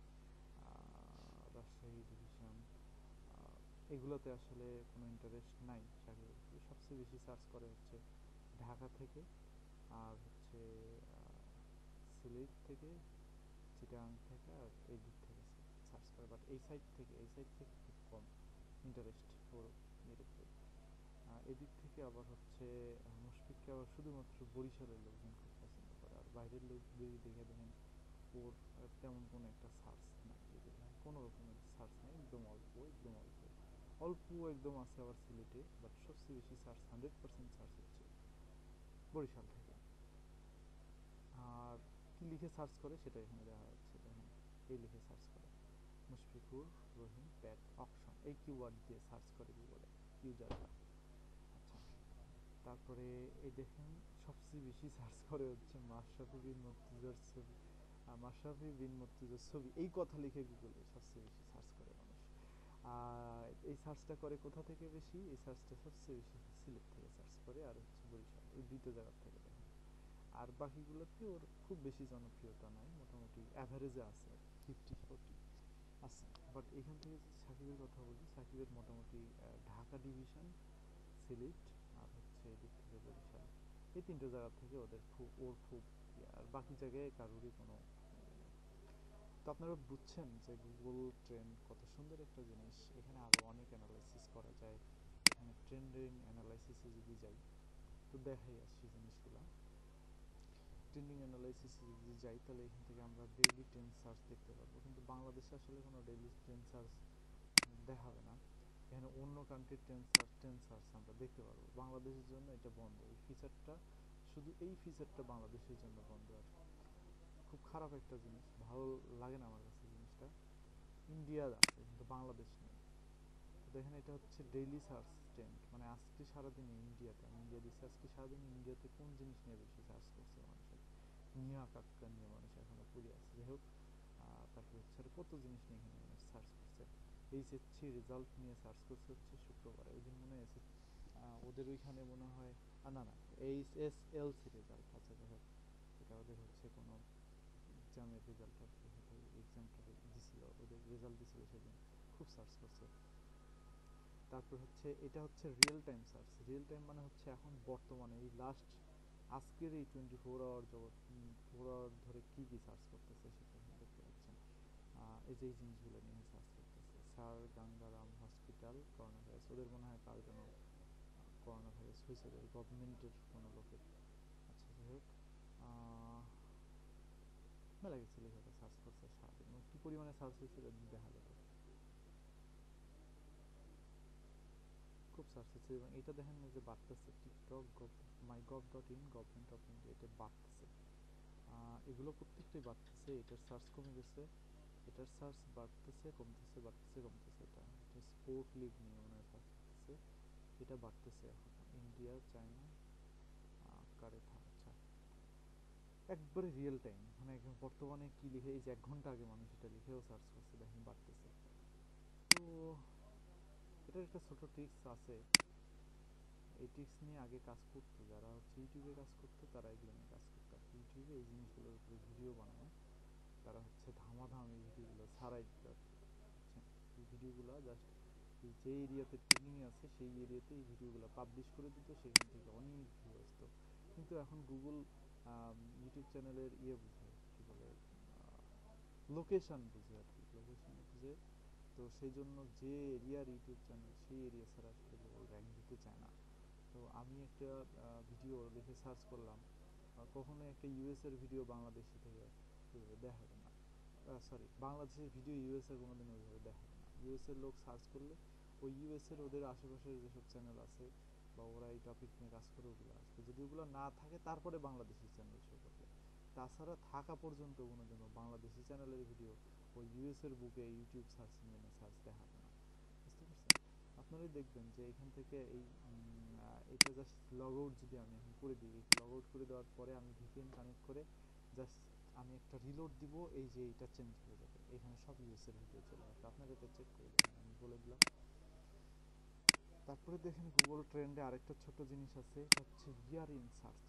A: রাজশাহী ডিভিশন, এগুলোতে আসলে কোনো ইন্টারেস্ট নাই সাকিবের। সবচেয়ে বেশি সার্চ করে হচ্ছে ঢাকা থেকে, আর হচ্ছে সিলেট থেকে, চিটাগাং থেকে, আর এই দিক থেকে সার্চ করে। বাট এই সাইড থেকে খুব কম ইন্টারেস্ট ওর মেরে উপরে। এদিক থেকে আবার হচ্ছে মুশফিককে আবার শুধুমাত্র বরিশালের লোকজন খুব পছন্দ করে, আর বাইরের লোক যদি দেখে দেখেন ওর তেমন কোনো একটা সার্চ নাই, কোনো রকমের সার্চ নাই, একদম অল্প, একদম অল্প অল্প একদম আছে আবার সিলেটে। বাট সবচেয়ে বেশি সার্চ 100% সার্চ হচ্ছে বরিশাল থেকে। আর কি লিখে সার্চ করে সেটা এখানে দেখা যাচ্ছে, দেখেন এই লিখে সার্চ করে মুশফিকুর রহিম প্যাট অকশন, এই কিওয়ার্ড দিয়ে সার্চ করে গুগলে ইউজাররা। আচ্ছা, তারপরে এই দেখেন সবচেয়ে বেশি সার্চ করে হচ্ছে মাশরাফি বিন মুর্তজার ছবি। মাশরাফি বিন মুর্তজার ছবি এই কথা লিখে গুগলে সবচেয়ে বেশি সার্চ করে মানুষ। আর এই সার্চটা করে কোথা থেকে বেশি, এই সার্চটা সবচেয়ে বেশি সিলেট থেকে সার্চ করে, আর হচ্ছে বরিশাল, এই দুইটা জায়গা থেকে দেখেন। আর বাকিগুলোতে ওর খুব বেশি জনপ্রিয়তা নাই, মোটামুটি অ্যাভারেজে আছে, 50-40 আছে। বাট এখান থেকে যদি সাকিবের কথা বলি, সাকিবের মোটামুটি ঢাকা ডিভিশন, সিলেট, আর হচ্ছে এদিক থেকে বরিশাল, এই তিনটে জায়গা থেকে ওর খুব আর বাকি জায়গায় কারোরই কোনো ইয়ে নেই। তো আপনারা বুঝছেন যে গুগল ট্রেন্ড কত সুন্দর একটা জিনিস। এখানে আরও অনেক অ্যানালাইসিস করা যায়। এখানে ট্রেন্ডিং অ্যানালাইসিসে যদি যাই তো দেখাই আসছি জিনিসগুলো। ট্রেন্ডিং অ্যানালাইসিসে যদি যাই তাহলে এখান থেকে আমরা ডেইলি ট্রেন্ড সার্চ দেখতে পারবো, কিন্তু বাংলাদেশে আসলে কোনো ডেইলি ট্রেন্ড সার্চ দেখাবে না। এখানে অন্য কান্ট্রির ট্রেন্ড সার্চ আমরা দেখতে পারবো, বাংলাদেশের জন্য এটা বন্ধ, এই ফিচারটা, শুধু এই ফিচারটা বাংলাদেশের জন্য বন্ধ। আর খুব খারাপ একটা জিনিস, ভালো লাগে না আমার কাছে জিনিসটা। ইন্ডিয়া আছে কিন্তু বাংলাদেশ নেই। তো দেখেন এটা হচ্ছে ডেইলি সার্চ ট্রেন্ড, মানে আজকে সারাদিনে ইন্ডিয়াতে, আমি ইন্ডিয়া দিচ্ছি, আজকে সারাদিনে ইন্ডিয়াতে কোন জিনিস নিয়ে বেশি সার্চ করছে মানুষের, মিয়া কাক্কা নিয়ে মানুষ এখনো পড়ে আছে, যাই হোক। তারপর হচ্ছে আর কত জিনিস নিয়ে এখানে মানুষ সার্চ করছে। এইচএসসি রেজাল্ট নিয়ে সার্চ করছে হচ্ছে শুক্রবারে, ওই দিন মনে হয় ওদের ওইখানে মনে হয়, না না, এইচএসএলসি রেজাল্ট, আচ্ছা যাই হোক, এটা ওদের হচ্ছে কোনো এক্সামের রেজাল্ট আর কি, হয়তো এক্সামটা দিছিল, ওদের রেজাল্ট দিছিল সেদিন, খুব সার্চ করছে। তারপর হচ্ছে এটা হচ্ছে real time search, real time মানে হচ্ছে এখন বর্তমানে এই লাস্ট আজকের এই 24 আওয়ার জগৎ, 4 আওয়ার ধরে কী কী সার্চ করতেছে সেটা এখানে দেখতে পাচ্ছেন। এই যে এই জিনিসগুলো নিয়ে সার্চ করতেছে, sir Ganga Ram hospital corona virus, ওদের মনে হয় কার যেন করোনা ভাইরাস হয়েছে, ওদের গভর্নমেন্টের কোনো লোকের। আচ্ছা যাই হোক, মেলা গেছে লেখাটা সার্চ করছে সারাদিন, কী পরিমাণে সার্চ হয়েছে দেখা যাবে, খুব সার্চ হচ্ছে। এবং এটা দেখেন যে বাড়তেছে, TikTok my gov dot in, government of India, এটা বাড়তেছে। এগুলো প্রত্যেকটাই বাড়তেছে, এটার সার্চ কমে গেছে, এটার সার্চ বাড়তেছে কমতেছে, বাড়তেছে কমতেছে। এটা এটা স্পোর্ট লিগ নিয়ে মনে হয় সার্চ করতেছে, এটা বাড়তেছে এখন। ইন্ডিয়া, চায়না, কারে থা, আচ্ছা, একবারে রিয়েল টাইম, মানে একদম বর্তমানে কি লিখে, এই যে 1 ঘন্টা আগে মানুষ এটা লিখেও সার্চ করছে, দেখেন বাড়তেছে। তো এটার একটা ছোট ট্রিক্স আছে, এই ট্রিক্স নিয়ে আগে কাজ করতো যারা হচ্ছে ইউটিউবে কাজ করতো, তারা এগুলো নিয়ে কাজ করতো। আর ইউটিউবে এই জিনিসগুলোর উপরে ভিডিও বানায়, তারা হচ্ছে ধামাধাম এই ভিডিওগুলো ছাড়াই দিত আর কি, বুঝছেন। এই ভিডিওগুলো জাস্ট এই যে এরিয়াতে ট্রেন্ডিং আছে সেই এরিয়াতে এই ভিডিওগুলো পাবলিশ করে দিত, সেখান থেকে অনেক ভিউ আসতো। কিন্তু এখন গুগল ইউটিউব চ্যানেলের ইয়ে বুঝে, কি বলে, লোকেশন বুঝে আর কি, লোকেশন বুঝে তো সেই জন্য যে এরিয়ার ইউটিউব চ্যানেল সেই এরিয়া ছাড়া আসলে গুগল র্যাঙ্ক দিতে চায় না। তো আমি একটা ভিডিও লিখে সার্চ করলাম, কখনোই একটা ইউএস এর ভিডিও বাংলাদেশি থেকে ওইভাবে দেখাবে না, সরি বাংলাদেশের ভিডিও ইউএস এর কোনোদিন ওইভাবে দেখাবে না। ইউএস এর লোক সার্চ করলে ওই ইউএস এর ওদের আশেপাশের যেসব চ্যানেল আছে বা ওরা এই টপিক নিয়ে কাজ করে ওগুলো আসবে, যদি ওগুলো না থাকে তারপরে বাংলাদেশি চ্যানেল শো করবে। তাছাড়া থাকা পর্যন্ত কোনোদিনও বাংলাদেশি চ্যানেলের ভিডিও ওই ইউএস এর বুকে ইউটিউব সার্চ ইঞ্জিনে সার্চ দেখাবে না। বুঝতে পারছেন? আপনারাই দেখবেন যে এখান থেকে এই এটা জাস্ট লগ আউট যদি আমি এখন করে দিই, লগ আউট করে দেওয়ার পরে আমি ভিপিএন কানেক্ট করে জাস্ট আমি একটা রিলোড দিব, এই যে এটা চেঞ্জ হয়ে যাবে, এখানে সব ইউএস এর ভিডিও চলে আসবে। আপনারা এটা চেক করে দেখেন, আমি বলে দিলাম। তারপরে দেখেন গুগল ট্রেন্ডে আরেকটা ছোট জিনিস আছে, এটা হচ্ছে year in search.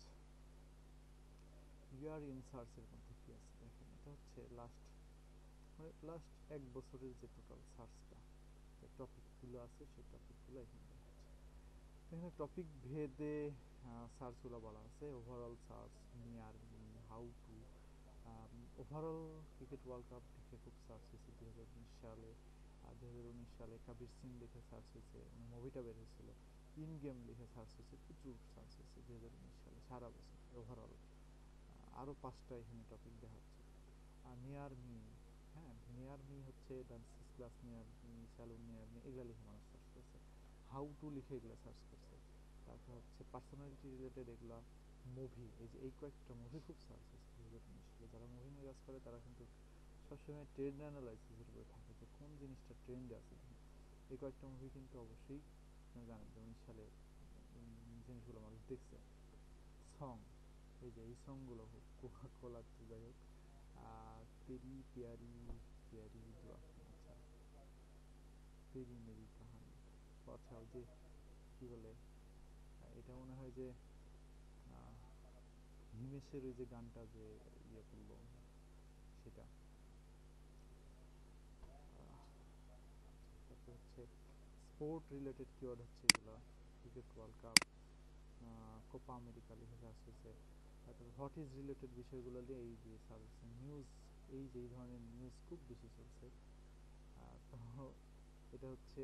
A: Year in সার্চের মধ্যে কি আছে দেখেন, এটা হচ্ছে লাস্ট 1 বছরের যে টোটাল সার্চটা, যে টপিকগুলো আছে সেই টপিকগুলো এখানে দেখাচ্ছে। এখানে টপিক ভেদে সার্চগুলো বলা আছে। Overall search, near me, how to, overall cricket world cup দেখে খুব সার্চ হয়েছে 2019 সালে। 2019 সালে কাবির সিং দেখে সার্চ হয়েছে, মানে মুভিটা বের হয়েছিল। ইন গেম লিখে সার্চ হয়েছে, প্রচুর সার্চ হয়েছে 2019 সালে সারা বছর ওভারঅল। আরও 5টা এখানে টপিক দেখাচ্ছে। আর নিয়ার মি, হ্যাঁ নিয়ার মি হচ্ছে dances class near me, salon near me, এগুলো লিখে মানুষ সার্চ করছে। হাউ টু লিখে এগুলো সার্চ করছে। তারপর হচ্ছে পার্সোনালিটি রিলেটেড এগুলা, মুভি, এই যে এই কয়েকটা মুভি খুব সার্চ হয়েছে 2019 সালে। যারা মুভি নিয়ে কাজ করে তারা কিন্তু সবসময় ট্রেন্ড অ্যানালাইসিসের উপরে থাকে, যে কোন জিনিসটা ট্রেন্ডে আছে। এই কয়েকটা মুভি কিন্তু অবশ্যই আপনারা জানেন যে 19 সালে জিনিসগুলো মানুষ দেখছে। সং, এই যে এই সংগুলো খুব কোকা কোলা, যাই হোক, তেরি প্যারি প্যারি দুয়া, আচ্ছা তেরি মেরি কাহানি, আচ্ছা ওই যে কি বলে, এটা মনে হয় যে হিমেশের ওই যে গানটা যে ইয়ে করলো সেটা। তারপর হচ্ছে স্পোর্ট রিলেটেড কিওয়ার্ড হচ্ছে এগুলো, cricket world cup, Copa America লিখে সার্চ হয়েছে। তারপর হোয়াট ইজ রিলেটেড বিষয়গুলো নিয়ে এই যে সার্চ হচ্ছে। নিউজ, এই যে এই ধরনের নিউজ খুব বেশি চলছে। তো এটা হচ্ছে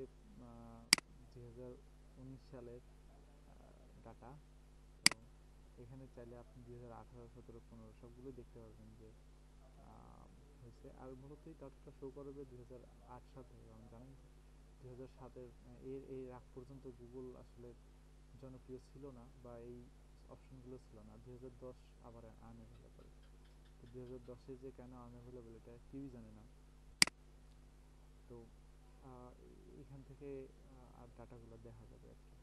A: 2019 সালের ডাটা। তো এখানে চাইলে আপনি 2018, 17, 15 সবগুলো দেখতে পারবেন যে হয়েছে। আর মূলত এই ডাটাটা শো করবে 2008 সাল থেকে, কারণ জানেন যে 2007-এর এর আগ পর্যন্ত গুগল আসলে জনপ্রিয় ছিল না, বা এই অপশনগুলো ছিল না। 2010 আবার আনঅ্যাভেলেবল। তো 2010-এ যে কেন আনঅ্যাভেলেবল এটা কেউই জানে না। তো এখান থেকে আর ডাটাগুলো দেখা যাবে আর কি।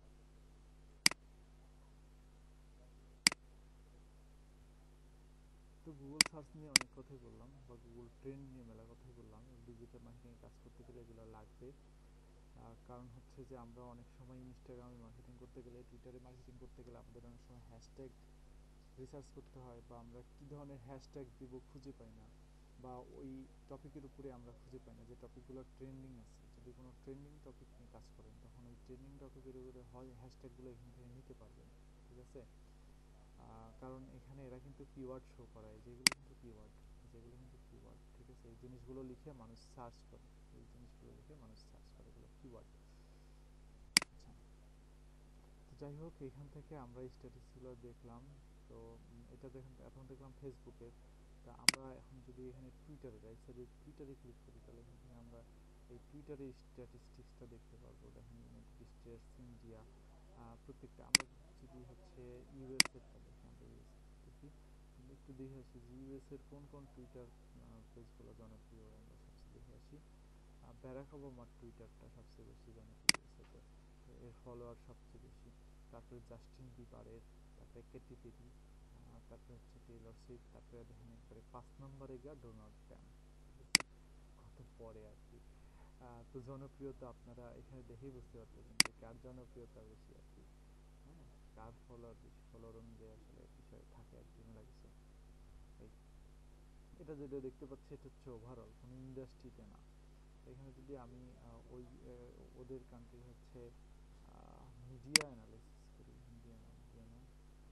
A: তো গুগল সার্চ নিয়ে অনেক কথাই বললাম, বা গুগল ট্রেন্ড নিয়ে মেলা কথাই বললাম। ডিজিটাল মার্কেটিংয়ে কাজ করতে গেলে এগুলো লাগবে। কারণ হচ্ছে যে আমরা অনেক সময় ইনস্টাগ্রামে মার্কেটিং করতে গেলে, টুইটারে মার্কেটিং করতে গেলে আমাদের অনেক সময় হ্যাশট্যাগ রিসার্চ করতে হয়, বা আমরা কী ধরনের হ্যাশট্যাগ দিব খুঁজে পাই না, বা ওই টপিকের উপরে আমরা খুঁজে পাই না যে টপিকগুলো ট্রেন্ডিং আছে। যদি কোনো ট্রেন্ডিং টপিক নিয়ে কাজ করেন তখন ওই ট্রেন্ডিং টপিকের উপরে হয় হ্যাশট্যাগুলো এখান থেকে নিতে পারবেন। ঠিক আছে? কারণ এখানে এরা কিন্তু কিওয়ার্ড শো করায়, যেগুলো কিন্তু কিওয়ার্ড, ঠিক আছে? এই জিনিসগুলো লিখে মানুষ সার্চ করে, এগুলো কিওয়ার্ড। আচ্ছা, তো যাই হোক, এখান থেকে আমরা স্ট্যাটিস্টিক্সগুলো দেখলাম। তো এটা দেখেন, এখন দেখলাম ফেসবুকের। তা আমরা এখন যদি এখানে টুইটারে যাই, যদি টুইটারে ক্লিক করি, তাহলে এখান থেকে আমরা এই টুইটারে স্ট্যাটিস্টিক্সটা দেখতে পারবো। দেখেন ইউনাইটেড স্টেটস, ইন্ডিয়া, প্রত্যেকটা। আমরা যদি হচ্ছে ইউএসএরটা দেখি, আমরা ইউএসএ দেখি, একটু দেখে আসি যে ইউএসএর কোন কোন টুইটার পেজগুলো জনপ্রিয়, আমরা সবচেয়ে দেখে আসি। ব্যারাক ওবামার টুইটারটা সবচেয়ে বেশি জনপ্রিয় ইউএসএতে, এর ফলোয়ার সবচেয়ে বেশি। তারপরে জাস্টিন বিবারের, তারপরে কেটি পেরি, তারপরে হচ্ছে টেইলর সুইফট, তারপরে দেখেন একবারে 5 নম্বরে গিয়া ডোনাল্ড ট্রাম্প। ঠিক আছে? কত পরে আর কি। তো জনপ্রিয়তা আপনারা এখানে দেখেই বুঝতে পারতেছেন যে কার জনপ্রিয়তা বেশি আর কি। হ্যাঁ, কার ফলোয়ার বেশি, ফলোয়ার অনুযায়ী আসলে বিষয় থাকে আর কি, মেলা কিছু। এই এটা যেটা দেখতে পাচ্ছি, এটা হচ্ছে ওভারঅল, কোনো ইন্ডাস্ট্রিতে না। এখানে যদি আমি ওই ওদের কান্ট্রি হচ্ছে মিডিয়া অ্যানালাইসিস করি, মিডিয়া না,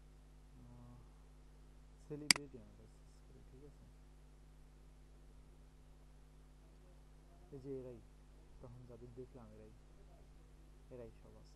A: সেলিব্রিটি অ্যানালাইসিস করি, ঠিক আছে? এই যে এরাই যাদের দেখলাম এরাই এরাই সব আছে।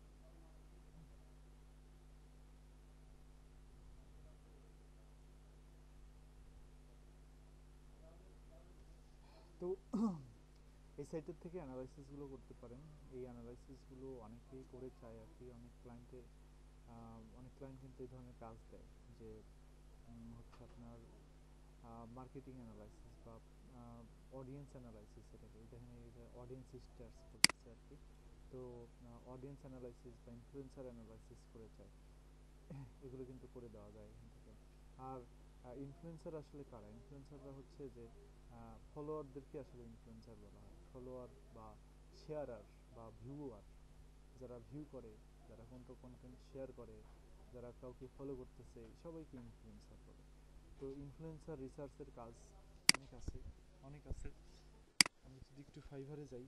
A: তো এই সাইটের থেকে অ্যানালাইসিসগুলো করতে পারেন। এই অ্যানালাইসিসগুলো অনেকেই করে চায় আর কি, অনেক ক্লায়েন্ট কিন্তু এই ধরনের কাজ দেয় যে হচ্ছে আপনার মার্কেটিং অ্যানালাইসিস বা অডিয়েন্স অ্যানালাইসিস, এটাকে দেখেন এটা অডিয়েন্স স্টার্স বলতেছে আর কি। তো অডিয়েন্স অ্যানালাইসিস বা ইনফ্লুয়েন্সার অ্যানালাইসিস করে চায়, এগুলো কিন্তু করে দেওয়া যায় এখান থেকে। আর ইনফ্লুয়েন্সার আসলে কারা? ইনফ্লুয়েন্সাররা হচ্ছে যে ফলোয়ারদেরকে আসলে ইনফ্লুয়েন্সার বলা হয়। ফলোয়ার বা শেয়ারার বা ভিউয়ার, যারা ভিউ করে, যারা কোনো কন্টেন্ট শেয়ার করে, যারা কাউকে ফলো করতেছে, সবাইকে ইনফ্লুয়েন্সার বলে। তো ইনফ্লুয়েন্সার রিসার্চের কাজ অনেক আছে, অনেক আছে। আমি যদি একটু ফাইভারে যাই,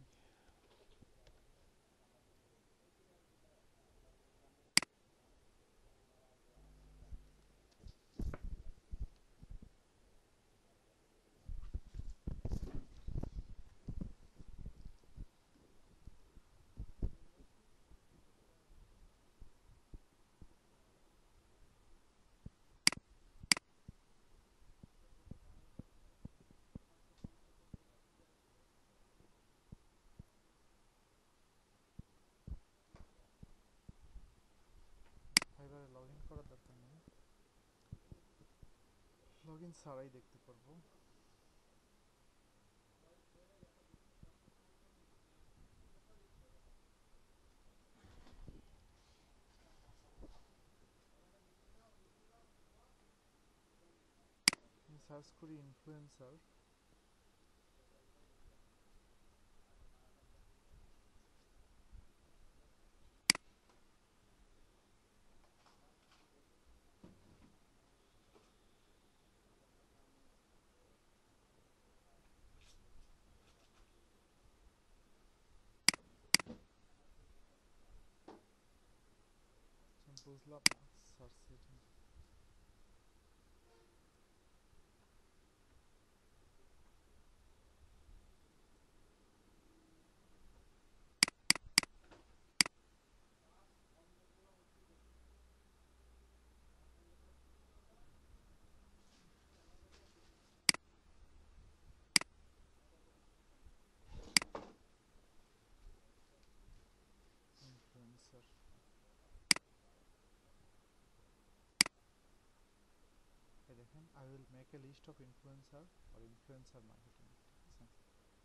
A: ফাইবারে লগ ইন করার দরকার নেই, লগ ইন ছাড়াই দেখতে পারবো। আমি সার্চ করি ইনফ্লুয়েন্সার, বুঝলাম না সার্চ। ইনফ্লুয়েন্সার, এই দেখেন I will make a list of influencer আর ইনফ্লুয়েন্সার মার্কেটিং, ঠিক আছে।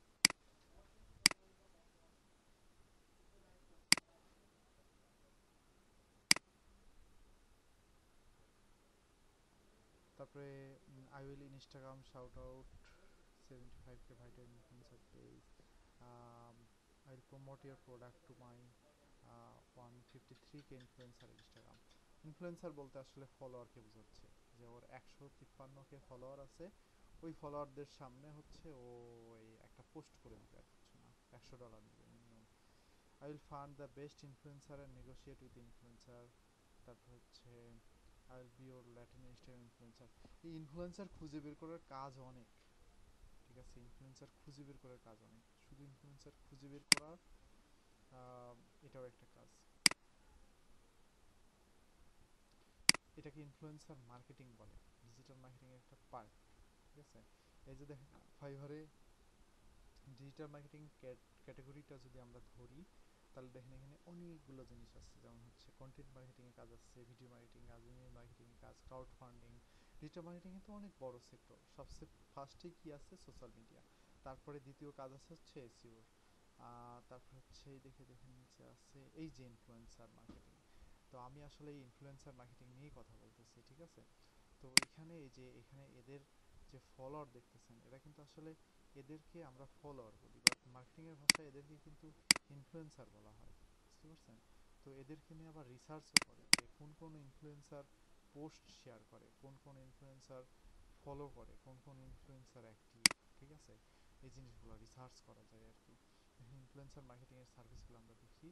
A: তারপরে I will Instagram shout out 75K vital influencer page, I will promote your product to my 153K influencer Instagram. Influencer বলতে আসলে ফলোয়ারকে বোঝাচ্ছে, যে ওর 153K ফলোয়ার আছে, ওই ফলোয়ারদের সামনে হচ্ছে ও এই একটা পোস্ট করে দিবে, আর কিছু না, $100 নেবে minimum. I will fund the best influencer and negotiate with influencer. তারপর হচ্ছে I will be or Latin Instagram influencer. এই ইনফ্লুয়েন্সার খুঁজে বের করার কাজ অনেক, ঠিক আছে। ইনফ্লুয়েন্সার খুঁজে বের করার কাজ অনেক, শুধু ইনফ্লুয়েন্সার খুঁজে বের করা এটাও একটা কাজ। এটাকে ইনফ্লুয়েন্সার মার্কেটিং বলে, ডিজিটাল মার্কেটিং এর একটা পার্ট, ঠিক আছে। এই যে দেখেন ফাইভারে ডিজিটাল মার্কেটিং ক্যাটাগরিটা যদি আমরা ধরি, তাহলে দেখেন এখানে অনেকগুলো জিনিস আছে, যেমন হচ্ছে কন্টেন্ট মার্কেটিংয়ের কাজ আছে, ভিডিও মার্কেটিং কাজ, ইমেল মার্কেটিংয়ের কাজ, ক্রাউড ফান্ডিং। ডিজিটাল মার্কেটিং তো অনেক বড় সেক্টর। সবচেয়ে ফার্স্টে কি আছে? Social media. তারপরে দ্বিতীয় কাজ আছে হচ্ছে এসইও। তারপর হচ্ছে এই দেখেন নিচে আছে এই যে ইনফ্লুয়েন্সার মার্কেটিং। তো আমি আসলে এই ইনফ্লুয়েন্সার মার্কেটিং নিয়েই কথা বলতেছি, ঠিক আছে। তো এখানে এই যে এখানে এদের যে ফলোয়ার দেখতেছেন, এরা কিন্তু আসলে, এদেরকে আমরা ফলোয়ার বলি, বাট মার্কেটিংয়ের ভাষায় এদেরকে কিন্তু ইনফ্লুয়েন্সার বলা হয়, বুঝতে পারছেন। তো এদেরকে নিয়ে আবার রিসার্চও করে, যে কোন কোন ইনফ্লুয়েন্সার পোস্ট শেয়ার করে, কোন কোন ইনফ্লুয়েন্সার ফলো করে, কোন কোন ইনফ্লুয়েন্সার অ্যাক্টিভ, ঠিক আছে। এই জিনিসগুলো রিসার্চ করা যায় আর কি। ইনফ্লুয়েন্সার মার্কেটিংয়ের সার্ভিসগুলো আমরা দেখি।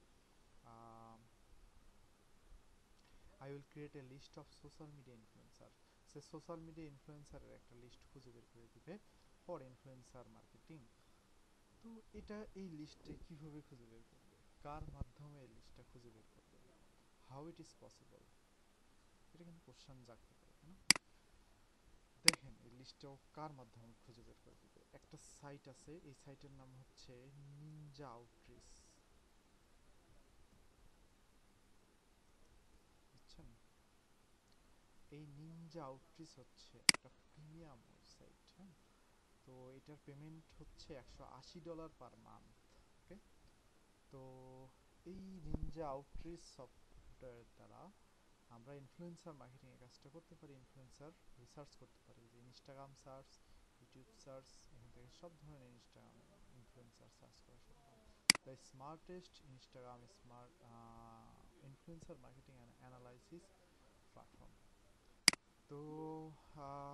A: I will create a list of social media influencer. সে সোশ্যাল মিডিয়া ইনফ্লুয়েন্সারের একটা লিস্ট খুঁজে বের করে দিবে ফর ইনফ্লুয়েন্সার মার্কেটিং। তো এটা এই লিস্টে কিভাবে খুঁজে বের করবে, কার মাধ্যমে এই লিস্টটা খুঁজে বের করবে, হাউ ইট ইজ পসিবল, এটা কিন্তু কোশ্চেন জাগতে পারে, তাই না? দেখেন এই লিস্টটাও কার মাধ্যমে খুঁজে বের করে দিবে। একটা সাইট আছে, এই সাইটের নাম হচ্ছে নিনজা আউটরিচ, বুঝছেন? এই নিনজা আউটরিচ হচ্ছে একটা প্রিমিয়াম ওয়েবসাইট, হ্যাঁ। তো এটার পেমেন্ট হচ্ছে $180 পার মান্থ, ওকে। তো এই নিনজা আউটরিচ সফটওয়্যার দ্বারা আমরা ইনফ্লুয়েন্সার মার্কেটিং এর কাজটা করতে পারি, ইনফ্লুয়েন্সার রিসার্চ করতে পারি, যে ইনস্টাগ্রাম সার্চ, ইউটিউব সার্চ, এখান থেকে সব ধরনের ইনস্টাগ্রাম ইনফ্লুয়েন্সার সার্চ করা সম্ভব। The smartest Instagram smart influencer marketing and analysis platform. তো আহ,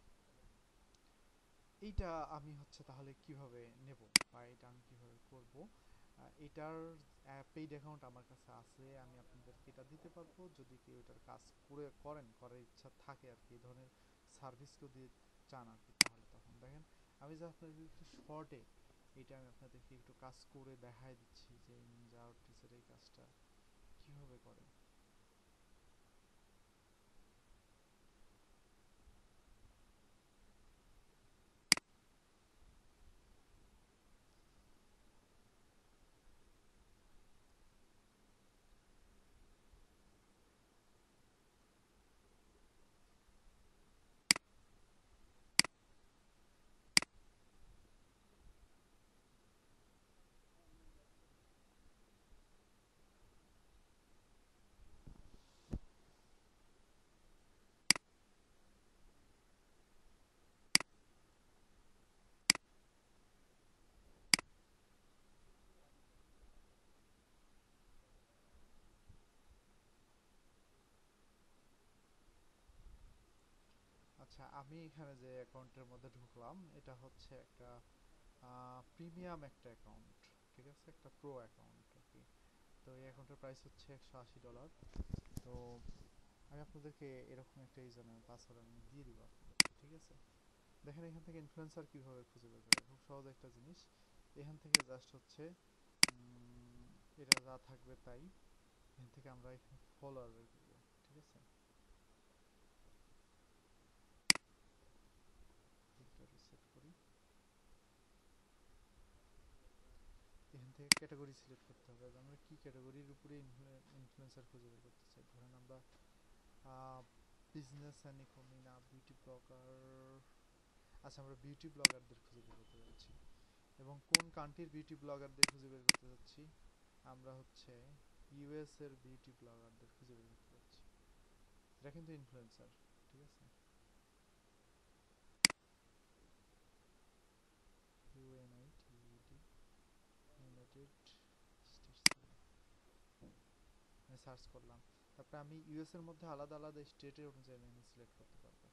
A: এইটা আমি হচ্ছে তাহলে কিভাবে নেব, বা এটা আমি কিভাবে করব, এটার পেইড অ্যাকাউন্ট আমার কাছে আছে, আমি আপনাদেরকে এটা দিতে পারবো যদি কেউ এটার কাজ করার ইচ্ছা থাকে আর কি, এই ধরনের সার্ভিস কেউ দিয়ে চান আর কি। তাহলে তখন দেখেন আমি যে আপনাদের একটু শর্টে এটা আমি আপনাদেরকে একটু কাজ করে দেখাই দিচ্ছি যে নিনজা আউটরিচের এই কাজটা কিভাবে করে। আচ্ছা, আমি এখানে যে অ্যাকাউন্টের মধ্যে ঢুকলাম এটা হচ্ছে একটা প্রিমিয়াম একটা অ্যাকাউন্ট, ঠিক আছে, একটা প্রো অ্যাকাউন্ট আর কি। তো এই অ্যাকাউন্টের প্রাইস হচ্ছে $180। তো আমি আপনাদেরকে এরকম একটা ইউজার পাসওয়ার্ড আমি দিয়ে দিব আপনাদেরকে, ঠিক আছে। দেখেন এখান থেকে ইনফ্লুয়েন্সার কিভাবে খুঁজে বের করে, খুব সহজ একটা জিনিস। এখান থেকে জাস্ট হচ্ছে উম, এটা যা থাকবে তাই, এখান থেকে আমরা এখানে ফলোয়ার বের করবো, ঠিক আছে। এটা রিসেট করি, এখান থেকে ক্যাটাগরি সিলেক্ট করতে হবে, আমরা কি ক্যাটাগরির উপরে ইনফ্লুয়েন্সার খুঁজে বের করতে চাই। ধরেন আমরা বিজনেস অ্যান্ড ইকোনমি না, বিউটি ব্লগার, আচ্ছা আমরা বিউটি ব্লগারদের খুঁজে বের করতে যাচ্ছি। এবং কোন কান্ট্রির বিউটি ব্লগারদের খুঁজে বের করতে যাচ্ছি, আমরা হচ্ছে ইউএস এর বিউটি ব্লগারদের খুঁজে বের করতে যাচ্ছি। এটা কিন্তু ইনফ্লুয়েন্সার, ঠিক আছে। ইউএনআইটিডি, ইউনাইটেড স্টেটস, আমি সার্চ করলাম। তারপরে আমি ইউএস এর মধ্যে আলাদা আলাদা স্টেটের অনুযায়ী আমি সিলেক্ট করতে পারবো।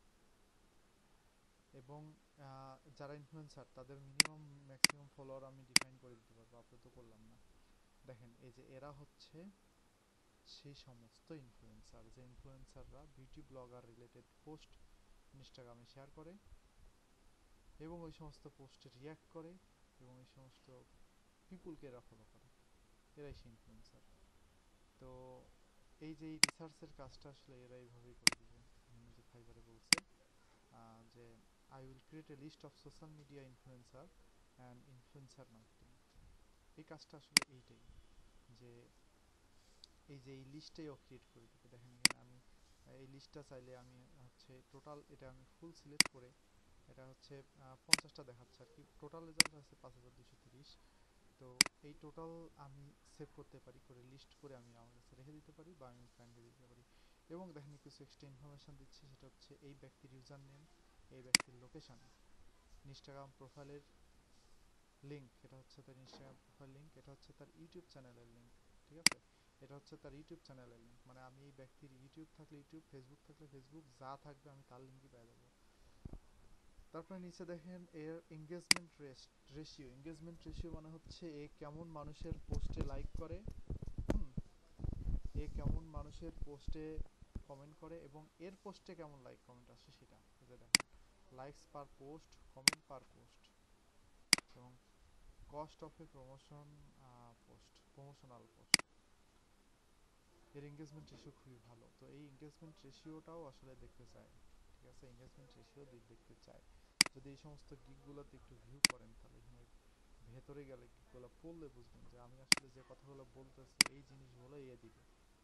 A: এবং যারা ইনফ্লুয়েন্সার তাদের মিনিমাম ম্যাক্সিমাম ফলোয়ার আমি ডিফাইন করে দিতে পারবো, আপাতত করলাম না। দেখেন এই যে এরা হচ্ছে সেই সমস্ত ইনফ্লুয়েন্সার, যে ইনফ্লুয়েন্সাররা বিউটি ব্লগার রিলেটেড পোস্ট ইনস্টাগ্রামে শেয়ার করে এবং ওই সমস্ত পোস্টে রিয়্যাক্ট করে এবং ওই সমস্ত পিপুলকে এরা ফলো করে, এরাই সেই ইনফ্লুয়েন্সার। তো এই যে এই রিসার্চের কাজটা আসলে এরা এইভাবেই করে দিবে। যে ফাইবারে বলছে যে I will create a list of social media influencer and influencer marketing, এই কাজটা আসলে এইটাই, যে এই যে এই লিস্টটাই ও ক্রিয়েট করে দিবে। দেখেন এখানে আমি এই লিস্টটা চাইলে আমি হচ্ছে টোটাল, এটা আমি ফুল সিলেক্ট করে এটা হচ্ছে 50টা দেখাচ্ছে আর কি, টোটাল রেজাল্ট আছে 5230। তো এই টোটাল আমি সেভ করতে পারি, করে লিস্ট করে আমি আমার কাছে রেখে দিতে পারি বা আমি ফ্রেন্ডকে দিতে পারি। এবং দেখেন কিছু এক্সট্রা ইনফরমেশন দিচ্ছে, সেটা হচ্ছে এই ব্যক্তির ইউজার নেম, এই ব্যক্তির লোকেশন, ইনস্টাগ্রাম প্রোফাইলের লিঙ্ক, এটা হচ্ছে তার ইনস্টাগ্রাম প্রোফাইল লিঙ্ক, এটা হচ্ছে তার ইউটিউব চ্যানেলের লিঙ্ক, ঠিক আছে। এটা হচ্ছে তার ইউটিউব চ্যানেলের লিঙ্ক, মানে আমি এই ব্যক্তির ইউটিউব থাকলে ইউটিউব, ফেসবুক থাকলে ফেসবুক, যা থাকবে আমি তার লিঙ্কই পেয়ে যাবো। তারপরে নিচে দেখেন এর রেশিও, এঙ্গেজমেন্ট রেশিও মানে হচ্ছে এ কেমন মানুষের পোস্টে লাইক করে, হুম, এ কেমন মানুষের পোস্টে কমেন্ট করে এবং এর পোস্টে কেমন লাইক কমেন্ট আসে সেটা। এই যে দেখেন likes per post, comment per post, এবং cost of a promotion post, promotional post, এর এঙ্গেজমেন্ট রেশিও খুবই ভালো। তো এই এঙ্গেজমেন্ট রেশিওটাও আসলে দেখতে চায়, ঠিক আছে, এঙ্গেজমেন্ট রেশিও দেখতে চায়। যদি এই সমস্ত গিগগুলোতে একটু ভিউ করেন তাহলে এখানে ভেতরে গেলে গিগগুলো পড়লে বুঝবেন যে আমি আসলে যে কথাগুলো বলতেছি এই জিনিসগুলো এ দিবে।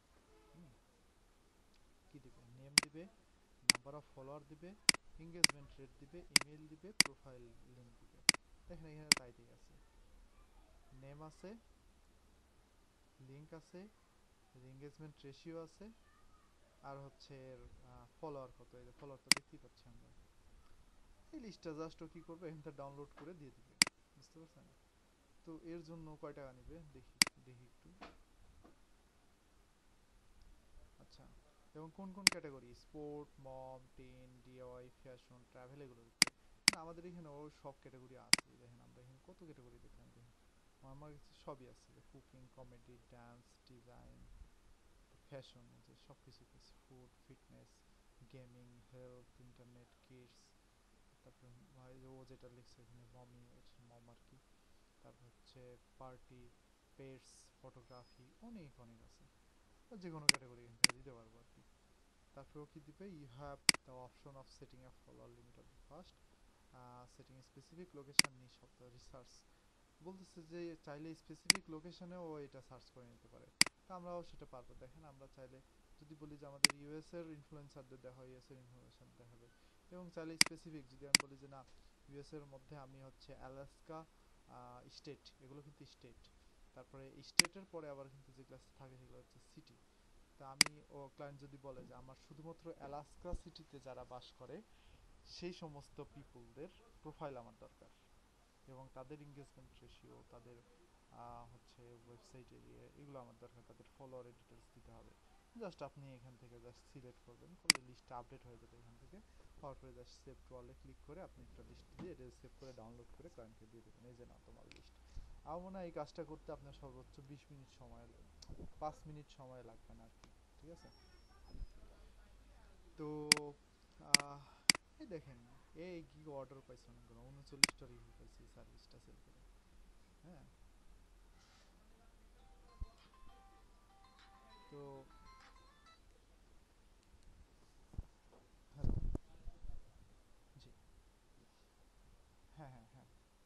A: কি দিবে? নেম দিবে, নাম্বার অফ ফলোয়ার দিবে, এঙ্গেজমেন্ট রেট দিবে, ইমেল দিবে, প্রোফাইল লিঙ্ক দিবে। দেখেন এখানে তাই দিয়ে আছে, নেম আছে, লিঙ্ক আছে, এঙ্গেজমেন্ট রেশিও আছে, আর হচ্ছে ফলোয়ার কত, এই যে ফলোয়ার তো দেখতেই পাচ্ছি আমরা। এই লিস্টটা জাস্ট ও কি করবে, এখান থেকে ডাউনলোড করে দিয়ে দিবে, বুঝতে পারছেন? তো এর জন্য কয় টাকা নিবে দেখি, দেখি একটু। আচ্ছা, এবং কোন কোন category? Sport, mom, teen, DIY, fashion, travel, এগুলোর উপরে। না আমাদের এখানেও সব ক্যাটাগরি আছে, দেখেন আমরা এখানে কত ক্যাটাগরি দেখলাম, দেখেন আমার কাছে সবই আছে, cooking, comedy, dance, design, fashion, যে সব কিছু আছে, food, fitness, gaming, health, internet, kids, তারপরে ও যেটা লিখছে এখানে মমি, মম আর কি, তারপর হচ্ছে পার্টি, পেটস, ফটোগ্রাফি, অনেক অনেক আছে। যে কোনো ক্যাটাগরি এখান থেকে দিতে পারবো আর কি। তারপরেও কি দিবে, you have the option of setting a follower limit of the first, setting specific location niche of the research. বলতেছে যে চাইলে স্পেসিফিক লোকেশনেও এটা সার্চ করে নিতে পারে। তা আমরাও সেটা পারবো। দেখেন আমরা চাইলে যদি বলি যে আমাদের ইউএস এর ইনফ্লুয়েন্সারদের দেখা, ইউএস এর ইনফরমেশন দেখাবে, এবং চাইলে স্পেসিফিক যদি আমি বলি যে না ইউএস এর মধ্যে আমি হচ্ছে অ্যালাস্কা স্টেট, এগুলো কিন্তু স্টেট, তারপরে স্টেটের পরে আবার কিন্তু যেগুলো থাকে সেগুলো হচ্ছে সিটি। তা আমি ও ক্লায়েন্ট যদি বলে যে আমার শুধুমাত্র অ্যালাস্কা সিটিতে যারা বাস করে সেই সমস্ত পিপুলদের প্রোফাইল আমার দরকার, এবং তাদের এঙ্গেজমেন্ট রেশিও, তাদের হচ্ছে ওয়েবসাইট এরিয়া, এগুলো আমার দরকার, তাদের ফলোয়ারের ডিটেলস দিতে হবে। জাস্ট আপনি এখান থেকে জাস্ট সিলেক্ট করবেন, করলে লিস্টটা আপডেট হয়ে যাবে এখান থেকে। হওয়ার পরে জাস্ট সেভ টু অলে ক্লিক করে আপনি একটা লিস্ট দিয়ে এটা সেভ করে ডাউনলোড করে ক্লায়েন্টকে দিয়ে দেবেন, এই যে না তোমার লিস্ট। আমার মনে হয় এই কাজটা করতে আপনার সর্বোচ্চ 20 মিনিট সময়, 5 মিনিট সময় লাগবে না আর কি, ঠিক আছে? তো আহ, এই দেখেন এই গিগ অর্ডার পাইছে অনেকগুলো, 39টা রিভিউ পাইছে এই সার্ভিসটা সেল করে। হ্যাঁ, তো হ্যালো, জি, হ্যাঁ হ্যাঁ হ্যাঁ,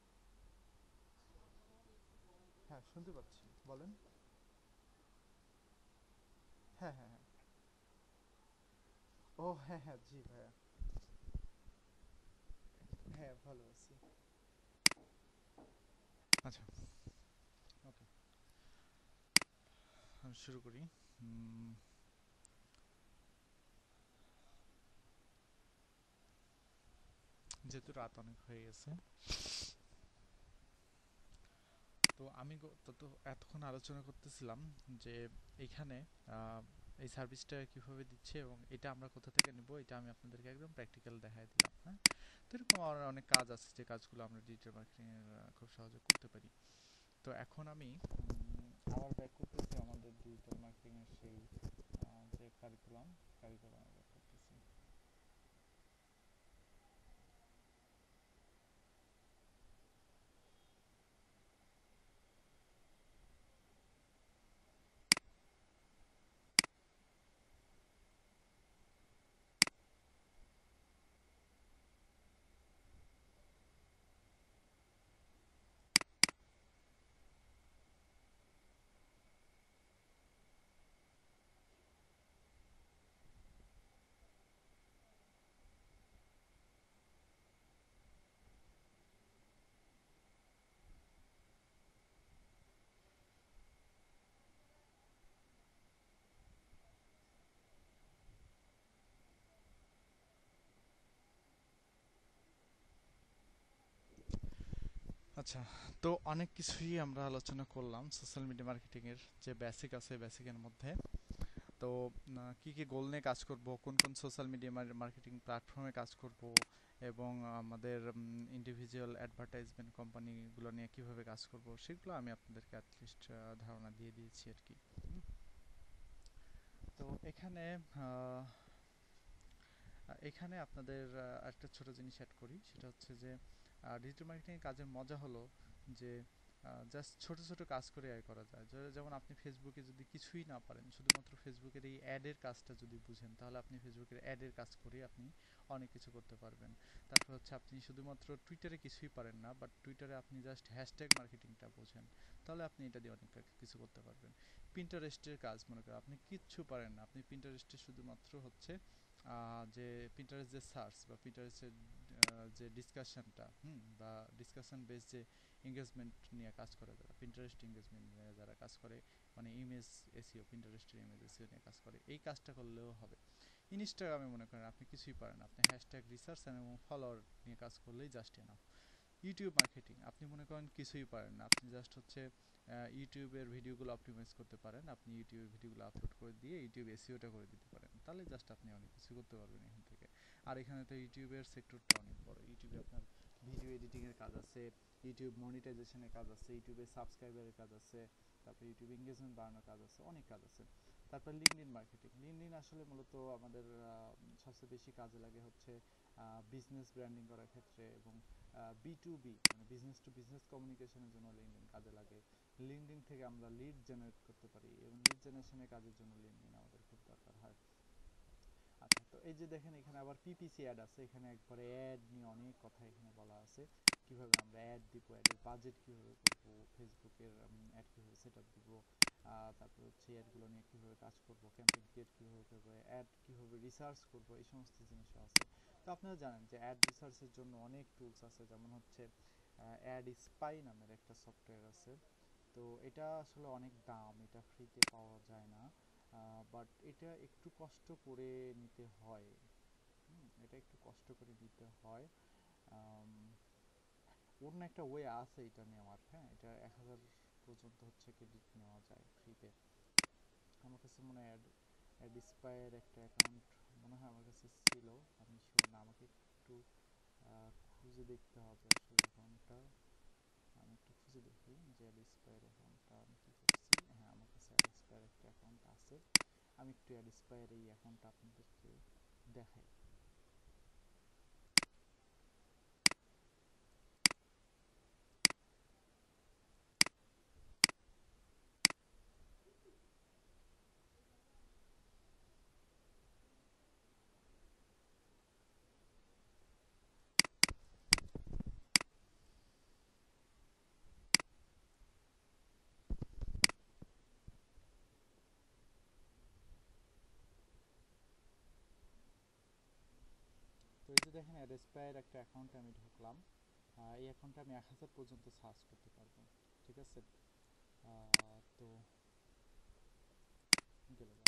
A: হ্যাঁ শুনতে পাচ্ছি, বলেন। হ্যাঁ হ্যাঁ হ্যাঁ, ও হ্যাঁ হ্যাঁ, জি ভাইয়া, হ্যাঁ ভালো আছি। আচ্ছা, ওকে, আমি শুরু করি। উম, যেহেতু রাত অনেক হয়ে গেছে, তো আমি তো এতক্ষণ আলোচনা করতেছিলাম যে এইখানে আহ, এই সার্ভিসটা কিভাবে দিচ্ছে এবং এটা আমরা কোথা থেকে নিব, এটা আমি আপনাদেরকে একদম প্র্যাকটিক্যাল দেখাই দিলাম। হ্যাঁ, তো এরকম আমার অনেক কাজ আছে যে কাজগুলো আমরা ডিজিটাল মার্কেটিং এর খুব সহজে করতে পারি। তো এখন আমি আবার ব্যাক করতেছি আমাদের ডিজিটাল মার্কেটিং এর সেই যে কারিকুলাম ব্যাক করতেছি। আচ্ছা, তো অনেক কিছুই আমরা আলোচনা করলাম সোশ্যাল মিডিয়া মার্কেটিং এর যে বেসিক আছে বেসিকের মধ্যে। তো কি কি গোল নিয়ে কাজ করব, কোন কোন সোশ্যাল মিডিয়া মার্কেটিং প্ল্যাটফর্মে কাজ করব, এবং আমাদের ইন্ডিভিজুয়াল অ্যাডভার্টাইজমেন্ট কোম্পানিগুলো নিয়ে কিভাবে কাজ করব, সেগুলো আমি আপনাদেরকে অ্যাটলিস্ট ধারণা দিয়ে দিয়েছি আর কি। হুম। তো এখানে আহ, এখানে আপনাদের একটা ছোট জিনিস অ্যাড করি, সেটা হচ্ছে যে ডিজিটাল মার্কেটিং কাজের মজা হলো যে জাস্ট ছোট ছোট কাজ করে আয় করা যায়। যেমন আপনি ফেসবুকে যদি কিছুই না পারেন, শুধুমাত্র ফেসবুকের এই অ্যাডের কাজটা যদি বুঝেন, তাহলে আপনি ফেসবুকের অ্যাডের কাজ করে আপনি অনেক কিছু করতে পারবেন। তারপর হচ্ছে আপনি শুধুমাত্র টুইটারে কিছুই পারেন না, বাট টুইটারে আপনি জাস্ট হ্যাশট্যাগ মার্কেটিংটা বোঝেন, তাহলে আপনি এটা দিয়ে অনেক কিছু করতে পারবেন। পিন্টারেস্টের কাজ মনে করেন আপনি কিচ্ছু পারেন না, আপনি পিন্টারেস্টে শুধুমাত্র হচ্ছে যে পিন্টারেস্ট যে সার্চ বা পিন্টারেস্টের যে ডিসকাশনটা বা ডিসকাশন বেস যে এঙ্গেজমেন্ট নিয়ে কাজ করে, যারা পিন্টারেস্ট এঙ্গেজমেন্ট নিয়ে যারা কাজ করে, মানে ইমেজ এসিও, পিন্টারেস্টের ইমেজ এসিও নিয়ে কাজ করে, এই কাজটা করলেও হবে। ইনস্টাগ্রামে মনে করেন আপনি কিছুই পারেন, আপনি হ্যাশট্যাগ রিসার্চ এবং ফলোয়ার নিয়ে কাজ করলেই জাস্ট এনাফ। ইউটিউব মার্কেটিং আপনি মনে করেন কিছুই পারেন না, আপনি জাস্ট হচ্ছে ইউটিউবের ভিডিওগুলো অপটিমাইজ করতে পারেন, আপনি ইউটিউবের ভিডিওগুলো আপলোড করে দিয়ে ইউটিউব এসইওটা করে দিতে পারেন, তাহলে জাস্ট আপনি অনেক কিছু করতে পারবেন এখান থেকে। আর এখানে তো ইউটিউবের সেক্টরটা অনেক বড়, ইউটিউবে আপনার ভিডিও এডিটিংয়ের কাজ আছে, ইউটিউব মনিটাইজেশনের কাজ আছে, ইউটিউবে সাবস্ক্রাইবারের কাজ আছে, তারপর ইউটিউব এঙ্গেজমেন্ট বাড়ানোর কাজ আছে, অনেক কাজ আছে। তারপর লিঙ্কডইন মার্কেটিং, লিঙ্কডইন আসলে মূলত আমাদের সবচেয়ে বেশি কাজে লাগে হচ্ছে বিজনেস ব্র্যান্ডিং করার ক্ষেত্রে, এবং B2B মানে বিজনেস টু বিজনেস কমিউনিকেশনের জন্য লিঙ্কডইন কাজে লাগে। লিঙ্কডইন থেকে আমরা লিড জেনারেট করতে পারি, এবং লিড জেনারেশনের কাজের জন্য লিঙ্কডইন আমাদের খুব দরকার হয়। আচ্ছা, তো এই যে দেখেন এখানে আবার পিপিসি অ্যাড আছে, এখানে একবারে অ্যাড নিয়ে অনেক কথা এখানে বলা আছে, কিভাবে আমরা অ্যাড দিব, অ্যাডের বাজেট কিভাবে করব, ফেসবুকের অ্যাড কিভাবে সেট আপ দিব, তারপর হচ্ছে অ্যাডগুলো নিয়ে কিভাবে কাজ করব, ক্যাম্পেইন ক্রিয়েট কিভাবে করব, অ্যাড কিভাবে রিসার্চ করব, এই সমস্ত জিনিসও আছে। তো আপনারা জানেন যে অ্যাড রিসার্চের জন্য অনেক টুলস আছে, যেমন হচ্ছে অ্যাড স্পাই নামের একটা সফটওয়্যার আছে। তো এটা আসলে অনেক দাম, এটা ফ্রিতে পাওয়া যায় না, বাট এটা একটু কষ্ট করে নিতে হয়। এটা একটু কষ্ট করে নিতে হয়। আম, অন্য একটা ওয়ে আছে এটা নেওয়ার, হ্যাঁ, এটা 1000 পর্যন্ত হচ্ছে ক্রেডিট নেওয়া যায় ফ্রিতে। আমার কাছে মনে হয় অ্যাডস্পায়ার একটা অ্যাকাউন্ট মনে হয় আমার কাছে ছিল, আমি শিওর না, আমাকে একটু খুঁজে দেখতে হবে আসলে অ্যাকাউন্টটা। আমি একটু খুঁজে দেখি যে অ্যাডস্পায়ার অ্যাকাউন্টটা আমি কী করছি। হ্যাঁ, আমার কাছে অ্যাডস্পায়ার একটা অ্যাকাউন্ট আছে, আমি একটু অ্যাডস্পায়ার এই অ্যাকাউন্টটা আপনাদেরকে দেখাই। তো এই যে দেখেন অ্যাডস্পায়ার একটা অ্যাকাউন্টে আমি ঢুকলাম, এই অ্যাকাউন্টে আমি 1000 পর্যন্ত সার্চ করতে পারবো, ঠিক আছে। তো গেল গা।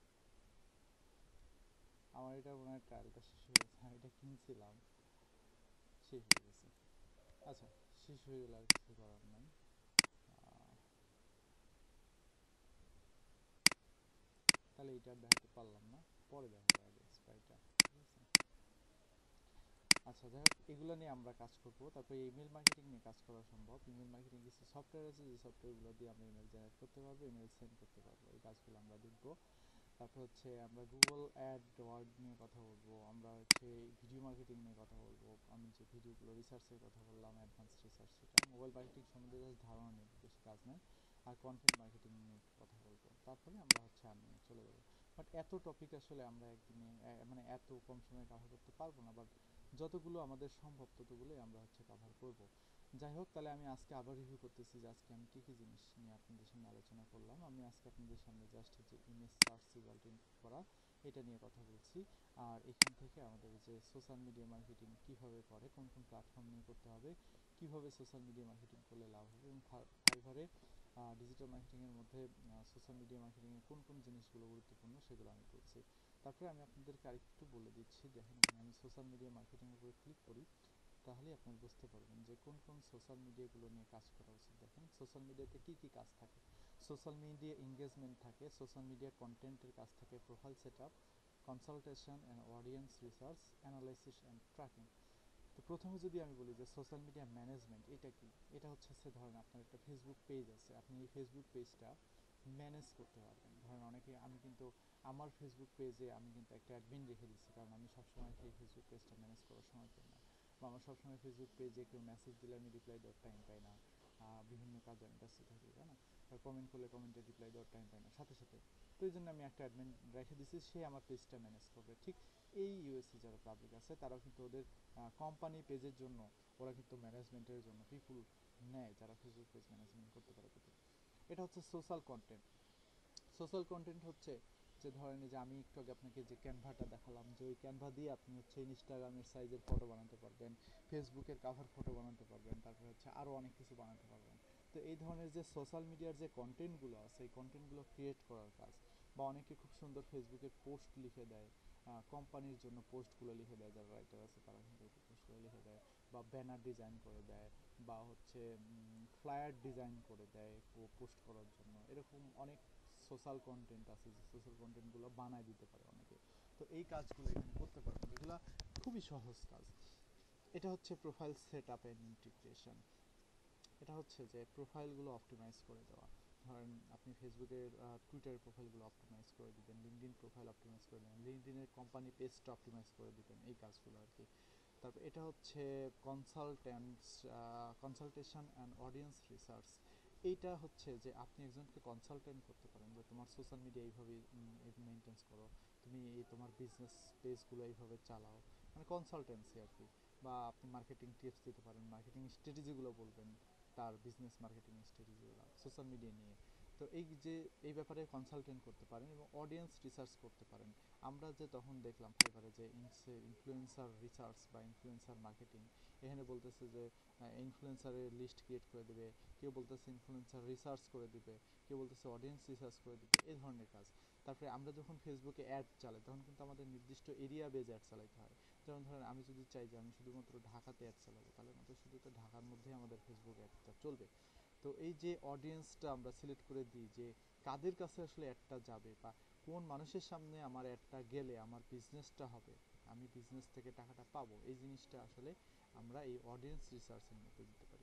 A: আমার এটা মনে হয় ট্রায়ালটা শেষ হয়ে গেছে, আমি এটা কিনছিলাম, শেষ হয়ে গেছে। আচ্ছা, শেষ হয়ে গেলে আর কিছু করার নাই। আহ, তাহলে এটা দেখাতে পারলাম না, পরে দেখাবো অ্যাডস্পায়ারটা, ঠিক আছে। আচ্ছা, যাই হোক, এগুলো নিয়ে আমরা কাজ করব। তারপরে ইমেল মার্কেটিং নিয়ে কাজ করা সম্ভব। ইমেল মার্কেটিং কিছু সফটওয়্যার আছে, যে সফটওয়্যারগুলো দিয়ে আমরা ইমেল জেনারেট করতে পারবো, ইমেল সেন্ড করতে পারবো, এই কাজগুলো আমরা দেখব। তারপর হচ্ছে আমরা গুগল অ্যাড ওয়ার্ড নিয়ে কথা বলবো, আমরা হচ্ছে ভিডিও মার্কেটিং নিয়ে কথা বলবো, আমি যে ভিডিওগুলো রিসার্চের কথা বললাম, অ্যাডভান্স রিসার্চ, সেটা মোবাইল মার্কেটিং সম্বন্ধে জাস্ট ধারণা নিয়ে বেশি কাজ নেই। আর কন্টেন্ট মার্কেটিং নিয়ে একটু কথা বলবো, তারপরে আমরা হচ্ছে আমি চলে যাবো। বাট এত টপিক আসলে আমরা একদিনে মানে এত কম সময়ে কাভার করতে পারবো না, বাট যতগুলো আমাদের সম্ভব ততগুলোই আমরা হচ্ছে কাভার করব। যাই হোক, তাহলে আমি আজকে আবার রিভিউ করতেছি যে আজকে আমি কী কী জিনিস নিয়ে আপনাদের সামনে আলোচনা করলাম। আমি আজকে আপনাদের সামনে জাস্ট হচ্ছে ইমেজ সার্চ রেজাল্ট ইনপুট করা, এটা নিয়ে কথা বলছি। আর এখান থেকে আমাদের যে সোশ্যাল মিডিয়া মার্কেটিং কীভাবে করে, কোন কোন প্ল্যাটফর্ম নিয়ে করতে হবে, কীভাবে সোশ্যাল মিডিয়া মার্কেটিং করলে লাভ হবে, এবং ফাইবারে ডিজিটাল মার্কেটিংয়ের মধ্যে সোশ্যাল মিডিয়া মার্কেটিংয়ের কোন কোন জিনিসগুলো গুরুত্বপূর্ণ সেগুলো আমি বলছি। তারপরে আমি আপনাদেরকে আরেকটু বলে দিচ্ছি, দেখেন এখানে আমি সোশ্যাল মিডিয়া মার্কেটিংয়ের উপরে ক্লিক করি, তাহলে আপনারা বুঝতে পারবেন যে কোন কোন সোশ্যাল মিডিয়াগুলো নিয়ে কাজ করা উচিত। দেখেন সোশ্যাল মিডিয়াতে কী কী কাজ থাকে, সোশ্যাল মিডিয়া এঙ্গেজমেন্ট থাকে, সোশ্যাল মিডিয়া কন্টেন্টের কাজ থাকে, profile set up, consultation and audience research, analysis and tracking. তো প্রথমে যদি আমি বলি যে সোশ্যাল মিডিয়া ম্যানেজমেন্ট এটা কি, এটা হচ্ছে ধরেন আপনার একটা ফেসবুক পেজ আছে, আপনি এই ফেসবুক পেজটা ম্যানেজ করতে পারবেন। ধরেন অনেকে, আমি কিন্তু আমার ফেসবুক পেজে আমি কিন্তু একটা অ্যাডমিন রেখে দিচ্ছি, কারণ আমি সবসময় সেই ফেসবুক পেজটা ম্যানেজ করার সময় পাই না, বা আমার সবসময় ফেসবুক পেজে কেউ মেসেজ দিলে আমি রিপ্লাই দেওয়ার টাইম পাই না। বিভিন্ন কাজে আমি ব্যস্ত থাকি, তাই না? কমেন্ট করলে কমেন্টের রিপ্লাই দেওয়ার টাইম পাই না সাথে সাথে। তো এই জন্য আমি একটা অ্যাডমিন রেখে দিচ্ছি, সে আমার পেজটা ম্যানেজ করবে। ঠিক এই ইউএসএ যারা পাবলিক আছে তারাও কিন্তু ওদের কোম্পানি পেজের জন্য ওরা কিন্তু ম্যানেজমেন্টের জন্য পিপুল নেয় যারা ফেসবুক পেজ ম্যানেজমেন্ট করতে পারে তাদের। এটা হচ্ছে সোশ্যাল কন্টেন্ট। সোশ্যাল কন্টেন্ট হচ্ছে যে ধরেন যে আমি একটু আগে আপনাকে যে ক্যানভাটা দেখালাম, যে ওই ক্যানভা দিয়ে আপনি হচ্ছে ইনস্টাগ্রামের সাইজের ফটো বানাতে পারবেন, ফেসবুকের কাভার ফটো বানাতে পারবেন, তারপরে হচ্ছে আরও অনেক কিছু বানাতে পারবেন। তো এই ধরনের যে সোশ্যাল মিডিয়ার যে কন্টেন্টগুলো আছে এই কন্টেন্টগুলো ক্রিয়েট করার কাজ, বা অনেকে খুব সুন্দর ফেসবুকের পোস্ট লিখে দেয়, কোম্পানির জন্য পোস্টগুলো লিখে দেয়, যারা রাইটার আছে তারা কিন্তু পোস্টগুলো লিখে দেয়, বা ব্যানার ডিজাইন করে দেয়, বা হচ্ছে ফ্লায়ার ডিজাইন করে দেয় পোস্ট করার জন্য। এরকম অনেক সোশ্যাল কন্টেন্ট আছে যে সোশ্যাল কন্টেন্টগুলো বানায় দিতে পারে অনেকে। তো এই কাজগুলো এখানে করতে পারবেন, এগুলো খুবই সহজ কাজ। এটা হচ্ছে profile set up and integration. এটা হচ্ছে যে প্রোফাইলগুলো অপটিমাইজ করে দেওয়া। ধরেন আপনি ফেসবুকের টুইটারের প্রোফাইলগুলো অপটিমাইজ করে দিবেন, লিঙ্কডইন প্রোফাইল অপটিমাইজ করে দেবেন, লিঙ্কডইনের কোম্পানি পেজটা অপটিমাইজ করে দিবেন, এই কাজগুলো আর কি। তারপর এটা হচ্ছে কনসালটেশন অ্যান্ড অডিয়েন্স রিসার্চ। এইটা হচ্ছে যে আপনি একজনকে কনসালটেন্ট করতে পারেন যে তোমার সোশ্যাল মিডিয়া এইভাবে মেনটেন্স করো, তুমি এই তোমার বিজনেস পেজগুলো এইভাবে চালাও, মানে কনসালটেন্সি আর কি। বা আপনি মার্কেটিং টিপস দিতে পারেন, মার্কেটিং স্ট্র্যাটেজিগুলো বলবেন, তার বিজনেস মার্কেটিং স্ট্র্যাটেজিগুলো সোশ্যাল মিডিয়া নিয়ে। তো এই যে এই ব্যাপারে কনসালটেন্ট করতে পারেন এবং অডিয়েন্স রিসার্চ করতে পারেন। আমরা যে তখন দেখলাম ফাইবারে যে ইনফ্লুয়েন্সার রিসার্চ বা ইনফ্লুয়েন্সার মার্কেটিং, এখানে বলতেছে যে ইনফ্লুয়েন্সারের লিস্ট ক্রিয়েট করে দেবে, কেউ বলতেছে ইনফ্লুয়েন্সার রিসার্চ করে দিবে, কেউ বলতেছে অডিয়েন্স রিসার্চ করে দিবে, এই ধরনের কাজ। তারপরে আমরা যখন ফেসবুকে অ্যাড চালাই তখন কিন্তু আমাদের নির্দিষ্ট এরিয়া বেজ অ্যাড চালাইতে হয়। যেমন ধরেন আমি যদি চাই যে আমি শুধুমাত্র ঢাকাতে অ্যাড চালাবো, তাহলে আমাদের শুধু তো ঢাকার মধ্যেই আমাদের ফেসবুক অ্যাডটা চলবে। তো এই যে অডিয়েন্সটা আমরা সিলেক্ট করে দিই যে কাদের কাছে আসলে অ্যাডটা যাবে, বা কোন মানুষের সামনে আমার অ্যাডটা গেলে আমার বিজনেসটা হবে, আমি বিজনেস থেকে টাকাটা পাবো, এই জিনিসটা আসলে আমরা এই অডিয়েন্স রিসার্চের মধ্যে দিতে পারি,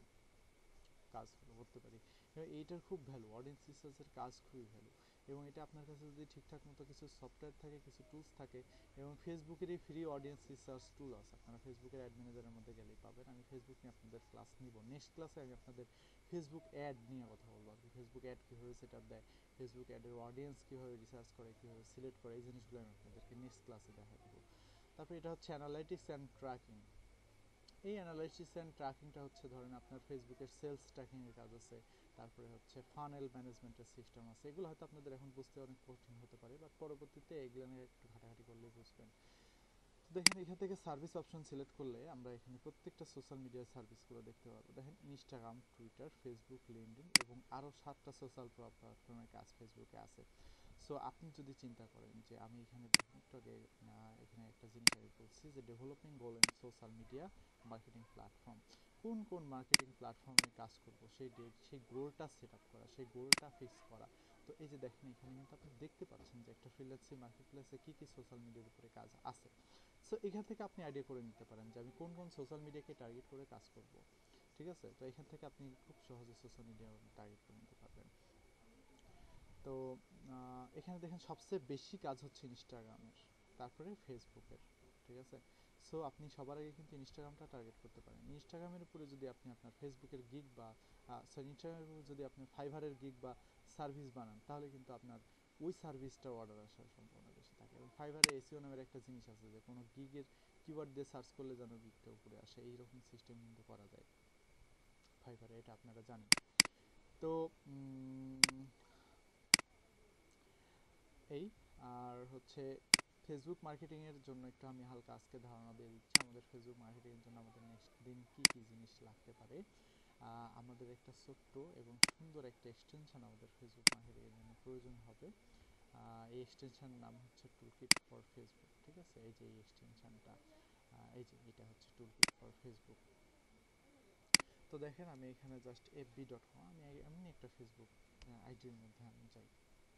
A: কাজ করতে পারি। এবং এইটার খুব ভ্যালু, অডিয়েন্স রিসার্চের কাজ খুবই ভ্যালু। এবং এটা আপনার কাছে যদি ঠিকঠাক মতো কিছু সফটওয়্যার থাকে, কিছু টুলস থাকে, এবং ফেসবুকেরই ফ্রি অডিয়েন্স রিসার্চ টুল আছে, আপনারা ফেসবুকের অ্যাড ম্যানেজারের মধ্যে গেলেই পাবেন। আমি ফেসবুক নিয়ে আপনাদের ক্লাস নিব, নেক্সট ক্লাসে আমি আপনাদের ফেসবুক অ্যাড নিয়ে কথা বলবো আর কি। ফেসবুক অ্যাড কীভাবে সেট আপ দেয়, ফেসবুক অ্যাডের অডিয়েন্স কীভাবে রিসার্চ করে, কীভাবে সিলেক্ট করে, এই জিনিসগুলো আমি আপনাদেরকে নেক্সট ক্লাসে দেখা দেবো। তারপর এটা হচ্ছে অ্যানালাইটিক্স অ্যান্ড ট্র্যাকিং। এই অ্যানালাইসিস অ্যান্ড ট্র্যাকিংটা হচ্ছে ধরেন আপনার ফেসবুকের সেলস ট্র্যাকিংয়ের কাজ আছে, তারপরে হচ্ছে ফানেল ম্যানেজমেন্টের সিস্টেম আছে। এগুলো হয়তো আপনাদের এখন বুঝতে অনেক কঠিন হতে পারে, বাট পরবর্তীতে এগুলো নিয়ে একটু ঘাটাঘাটি করলে বুঝবেন। তো দেখেন এখান থেকে সার্ভিস অপশন সিলেক্ট করলে আমরা এখানে প্রত্যেকটা সোশ্যাল মিডিয়ার সার্ভিসগুলো দেখতে পারবো। দেখেন ইনস্টাগ্রাম, টুইটার, ফেসবুক, লিঙ্কডইন এবং আরও 7টা সোশ্যাল প্ল্যাটফর্মের কাজ ফেসবুকে আছে। সো আপনি যদি চিন্তা করেন যে আমি এখানে দেখুন একটু আগে এখানে একটা জিনিস আগে বলছি যে developing goal in social media marketing platform, কোন কোন মার্কেটিং প্ল্যাটফর্মে কাজ করব সেই গোলটা সেট আপ করা, সেই গোলটা ফিক্স করা। তো এই যে দেখেন এখানে কিন্তু আপনি দেখতে পাচ্ছেন যে একটা ফ্রিল্যান্সিং মার্কেট প্লেসে কী কী সোশ্যাল মিডিয়ার উপরে কাজ আছে। সো এখান থেকে আপনি আইডিয়া করে নিতে পারেন যে আমি কোন কোন সোশ্যাল মিডিয়াকে টার্গেট করে কাজ করব। ঠিক আছে, তো এখান থেকে আপনি খুব সহজে সোশ্যাল মিডিয়া টার্গেট করে নিতে পারবেন। তো এখানে দেখেন সবচেয়ে বেশি কাজ হচ্ছে ইনস্টাগ্রামের, তারপরে ফেসবুকের। ঠিক আছে, সো আপনি সবার আগে কিন্তু ইনস্টাগ্রামটা টার্গেট করতে পারেন। ইনস্টাগ্রামের উপরে যদি আপনি আপনার ফেসবুকের গিগ বা সরি ইনস্টাগ্রামের উপরে যদি আপনি ফাইবারের গিগ বা সার্ভিস বানান, তাহলে কিন্তু আপনার ওই সার্ভিসটার অর্ডার আসার সম্ভাবনা বেশি থাকে। এবং ফাইবারে এসিও নামের একটা জিনিস আছে যে কোনো গিগের কিওয়ার্ড দিয়ে সার্চ করলে যেন গিগটা উপরে আসে, এইরকম সিস্টেম কিন্তু করা যায় ফাইবারে, এটা আপনারা জানেন। তো এই আর হচ্ছে ফেসবুক মার্কেটিংয়ের জন্য একটু আমি হালকা আজকে ধারণা দিয়ে দিচ্ছি আমাদের ফেসবুক মার্কেটিংয়ের জন্য আমাদের নেক্সট দিন কী কী জিনিস লাগতে পারে। আমাদের একটা ছোট্ট এবং সুন্দর একটা এক্সটেনশন আমাদের ফেসবুক মার্কেটিংয়ের জন্য প্রয়োজন হবে। এই এক্সটেনশনের নাম হচ্ছে টুলকিট ফর ফেসবুক। ঠিক আছে, এই যে এই এক্সটেনশনটা, এই যে এটা হচ্ছে টুলকিট ফর ফেসবুক। তো দেখেন আমি এখানে জাস্ট fb.com, আমি এমনি একটা ফেসবুক আইডির মধ্যে আমি যাই।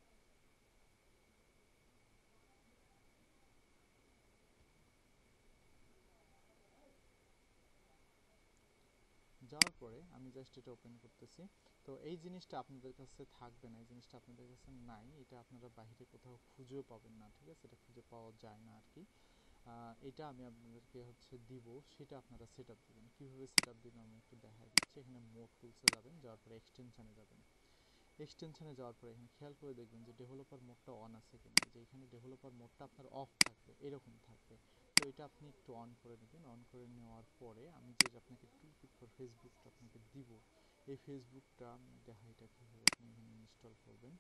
A: যাওয়ার পরে আমি জাস্ট এটা ওপেন করতেছি। তো এই জিনিসটা আপনাদের কাছে থাকবে না, এই জিনিসটা আপনাদের কাছে নাই, এটা আপনারা বাইরে কোথাও খুঁজেও পাবেন না। ঠিক আছে, এটা খুঁজে পাওয়া যায় না আর কি। এটা আমি আপনাদেরকে হচ্ছে দিব, সেটা আপনারা সেট আপ দেবেন। কীভাবে সেট আপ দেবেন আমি একটু দেখাই দিচ্ছি। এখানে মোড টুলসে যাবেন, যাওয়ার পরে এক্সটেনশানে যাবেন। এক্সটেনশানে যাওয়ার পরে এখানে খেয়াল করে দেখবেন যে ডেভেলপার মোডটা অন আছে কিনা। এই যে এখানে ডেভেলপার মোডটা আপনার অফ থাকবে, এরকম থাকবে। তো এটা আপনি একটু অন করে নেবেন। অন করে নেওয়ার পরে আমি যে আপনাকে টুলকিট ফর ফেসবুকটা আপনাকে দিব, এই ফেসবুকটা আমি দেখাই এটা কীভাবে আপনি এখানে ইনস্টল করবেন।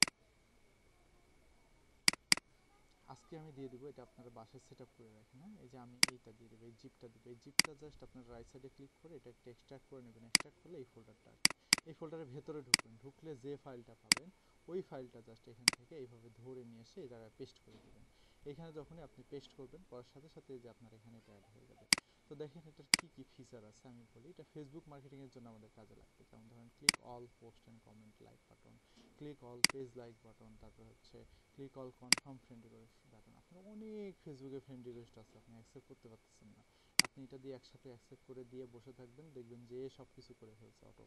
A: আজকে আমি দিয়ে দিব, এটা আপনারা বাসায় সেট আপ করে রাখেন। হ্যাঁ, এই যে আমি এইটা দিয়ে দেবো, এই জিপটা দেবো। এই জিপটা জাস্ট আপনার রাইট সাইডে ক্লিক করে এটা একটা এক্সট্রাক্ট করে নেবেন। এক্সট্রাক্ট করলে এই ফোল্ডারটা আসবে। এই ফোল্ডারের ভেতরে ঢুকবেন, ঢুকলে যে ফাইলটা পাবেন ওই ফাইলটা জাস্ট এখান থেকে এইভাবে ধরে নিয়ে এসে এই জায়গায় পেস্ট করে দেবেন। এখানে যখনই আপনি পেস্ট করবেন, করার সাথে সাথে যে আপনার এখানে এটা অ্যাড হয়ে যাবে। তো দেখেন এটার কী কী ফিচার আছে আমি বলি। এটা ফেসবুক মার্কেটিংয়ের জন্য আমাদের কাজে লাগবে। যেমন ধরেন click all post and comment like button, click all page like button, তারপর হচ্ছে click all confirm friend request button. আপনার অনেক ফেসবুকে ফ্রেন্ড রিকোয়েস্ট আছে, আপনি অ্যাকসেপ্ট করতে পারতেছেন না। আপনি এটা দিয়ে একসাথে অ্যাকসেপ্ট করে দিয়ে বসে থাকবেন, দেখবেন যে সব কিছু করে ফেলছে auto.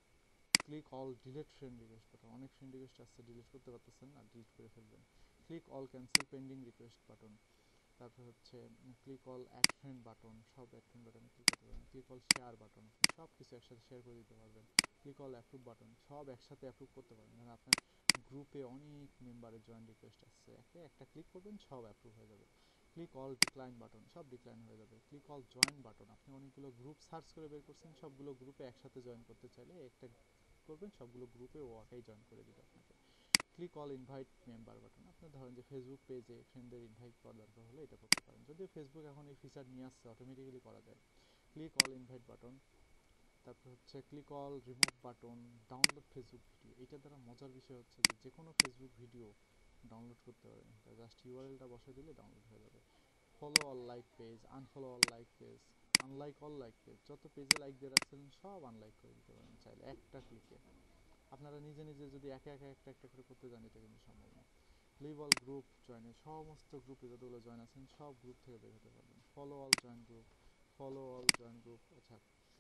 A: Click all delete friend request button, অনেক ফ্রেন্ড রিকোয়েস্ট আসছে, ডিলিট করতে পারতেছেন না, ডিলিট করে ফেলবেন। Click all cancel pending request button, তারপর হচ্ছে click all add friend button, সব অ্যাড ফ্রেন্ড বাটনে ক্লিক করতে পারবেন। ক্লিক অল শেয়ার বাটন, আপনি সব কিছু একসাথে শেয়ার করে দিতে পারবেন। ক্লিক অল অ্যাপ্রুভ বাটন, সব একসাথে অ্যাপ্রুভ করতে পারবেন। কারণ আপনার গ্রুপে অনেক মেম্বারের জয়েন রিকোয়েস্ট আসছে, একটা ক্লিক করবেন সব অ্যাপ্রুভ হয়ে যাবে। ক্লিক অল ডিক্লাইন বাটন, সব ডিক্লাইন হয়ে যাবে। ক্লিক অল জয়েন বাটন, আপনি অনেকগুলো গ্রুপ সার্চ করে বের করছেন, সবগুলো গ্রুপে একসাথে জয়েন করতে চাইলে একটা করবেন, সবগুলো গ্রুপে ও একাই জয়েন করে দিবে আপনাকে। Click all invite member button, আপনার ধরেন যে ফেসবুক পেজে ফ্রেন্ডদের ইনভাইট করার দরকার হলে এটা করতে পারেন। যদিও ফেসবুক এখন এই ফিচার নিয়ে আসছে, অটোমেটিক্যালি করা যায়। ক্লিক অল ইনভাইট বাটন, তারপর হচ্ছে click all remove button, download Facebook video. এইটা দ্বারা মজার বিষয় হচ্ছে যে কোনো ফেসবুক ভিডিও ডাউনলোড করতে পারেন, জাস্ট ইউআরএলটা বসে দিলে ডাউনলোড হয়ে যাবে। Follow all like page, unfollow all like page, unlike all like page, যত পেজে লাইক দিয়ে রাখছিলেন সব আনলাইক করে দিতে পারেন চাইলে একটা ক্লিকে। আপনারা নিজে নিজে যদি একা একা একটা একটা করে করতে যান এটা কিন্তু সম্ভব না। লিভ অল গ্রুপ জয়েনে, সমস্ত গ্রুপে যতগুলো জয়েন আছেন সব গ্রুপ থেকে বের হতে পারবেন। Follow all join group, follow all join group, আচ্ছা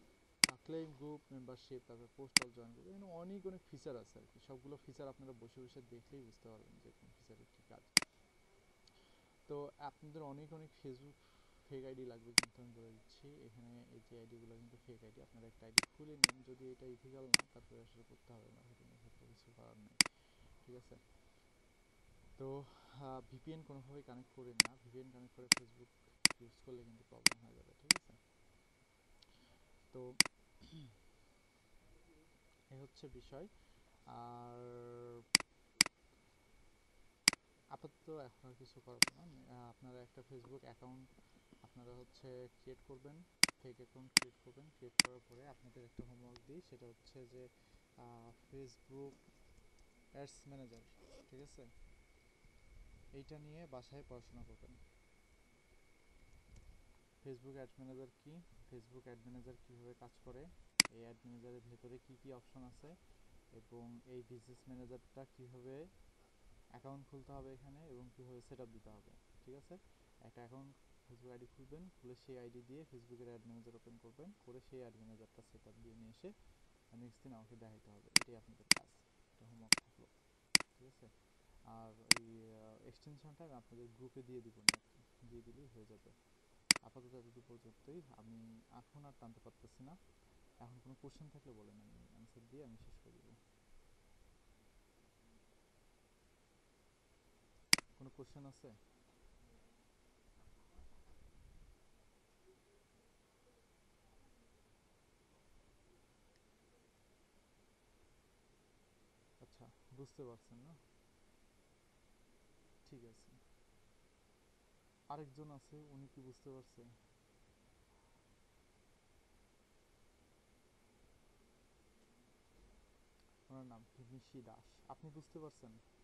A: ক্লেম গ্রুপ মেম্বারশিপ, তারপরে পোস্ট অল জয়েন গ্রুপ। এখানে অনেক অনেক ফিচার আছে আর কি। সবগুলো ফিচার আপনারা বসে বসে দেখলেই বুঝতে পারবেন যে কোন ফিচারের কী কাজ। তো আপনাদের অনেক অনেক ফেসবুক ফেক আইডি লাগবে কিন্তু আমি বলে দিচ্ছি। এখানে এই যে আইডিগুলো কিন্তু ফেক আইডি, আপনারা একটা আইডি খুলে নিন। যদি এটা ইথিক্যাল না, তারপরে আসলে করতে হবে মার্কেটিংয়ের ক্ষেত্রে কিছু করার নেই, ঠিক আছে। তো ভিপিএন কোনোভাবেই কানেক্ট করেন না, ভিপিএন কানেক্ট করে ফেসবুক ইউজ করলে কিন্তু প্রবলেম হয়ে যাবে, ঠিক আছে। তো এই হচ্ছে বিষয়। আর আপাতত এখন আর কিছু করবো না। আপনারা একটা ফেসবুক অ্যাকাউন্ট আপনারা হচ্ছে ক্রিয়েট করবেন, ফেক অ্যাকাউন্ট ক্রিয়েট করবেন। ক্রিয়েট করার পরে আপনাদের একটা হোমওয়ার্ক দিই, সেটা হচ্ছে যে ফেসবুক অ্যাডস ম্যানেজার, ঠিক আছে, এইটা নিয়ে বাসায় পড়াশোনা করবেন। ফেসবুক অ্যাড ম্যানেজার কি, ফেসবুক অ্যাড ম্যানেজার কীভাবে কাজ করে, এই অ্যাড ম্যানেজারের ভেতরে কী কী অপশন আছে, এবং এই বিজনেস ম্যানেজারটা কীভাবে অ্যাকাউন্ট খুলতে হবে এখানে, এবং কীভাবে সেট আপ দিতে হবে, ঠিক আছে। একটা অ্যাকাউন্ট ফেসবুক আইডি খুলবেন, খুলে সেই আইডি দিয়ে ফেসবুকের অ্যাড ম্যানেজার ওপেন করবেন, করে সেই অ্যাড ম্যানেজারটা সেট আপ দিয়ে নিয়ে এসে নেক্সট দিন আমাকে দেখাইতে হবে। এটাই আপনাদের কাজ, এটা হোমওয়ার্ক থাকলো, ঠিক আছে। আর এই এক্সটেনশনটা আমি আপনাদের গ্রুপে দিয়ে দিব না আর কি, দিয়ে দিলেই হয়ে যাবে। আপাতত এতটুকু পর্যন্তই, আমি এখন আর টানতে পারতেছি না। এখন কোনো কোশ্চেন থাকলে বলেন, আমি অ্যান্সার দিয়ে আমি শেষ করে দেবো। কোনো কোশ্চেন আছে? আচ্ছা, বুঝতে পারছেন না, ঠিক আছে। আরেকজন আছে, উনি কি বুঝতে পারছে? ওনার নাম কি মিশি দাস, আপনি বুঝতে পারছেন?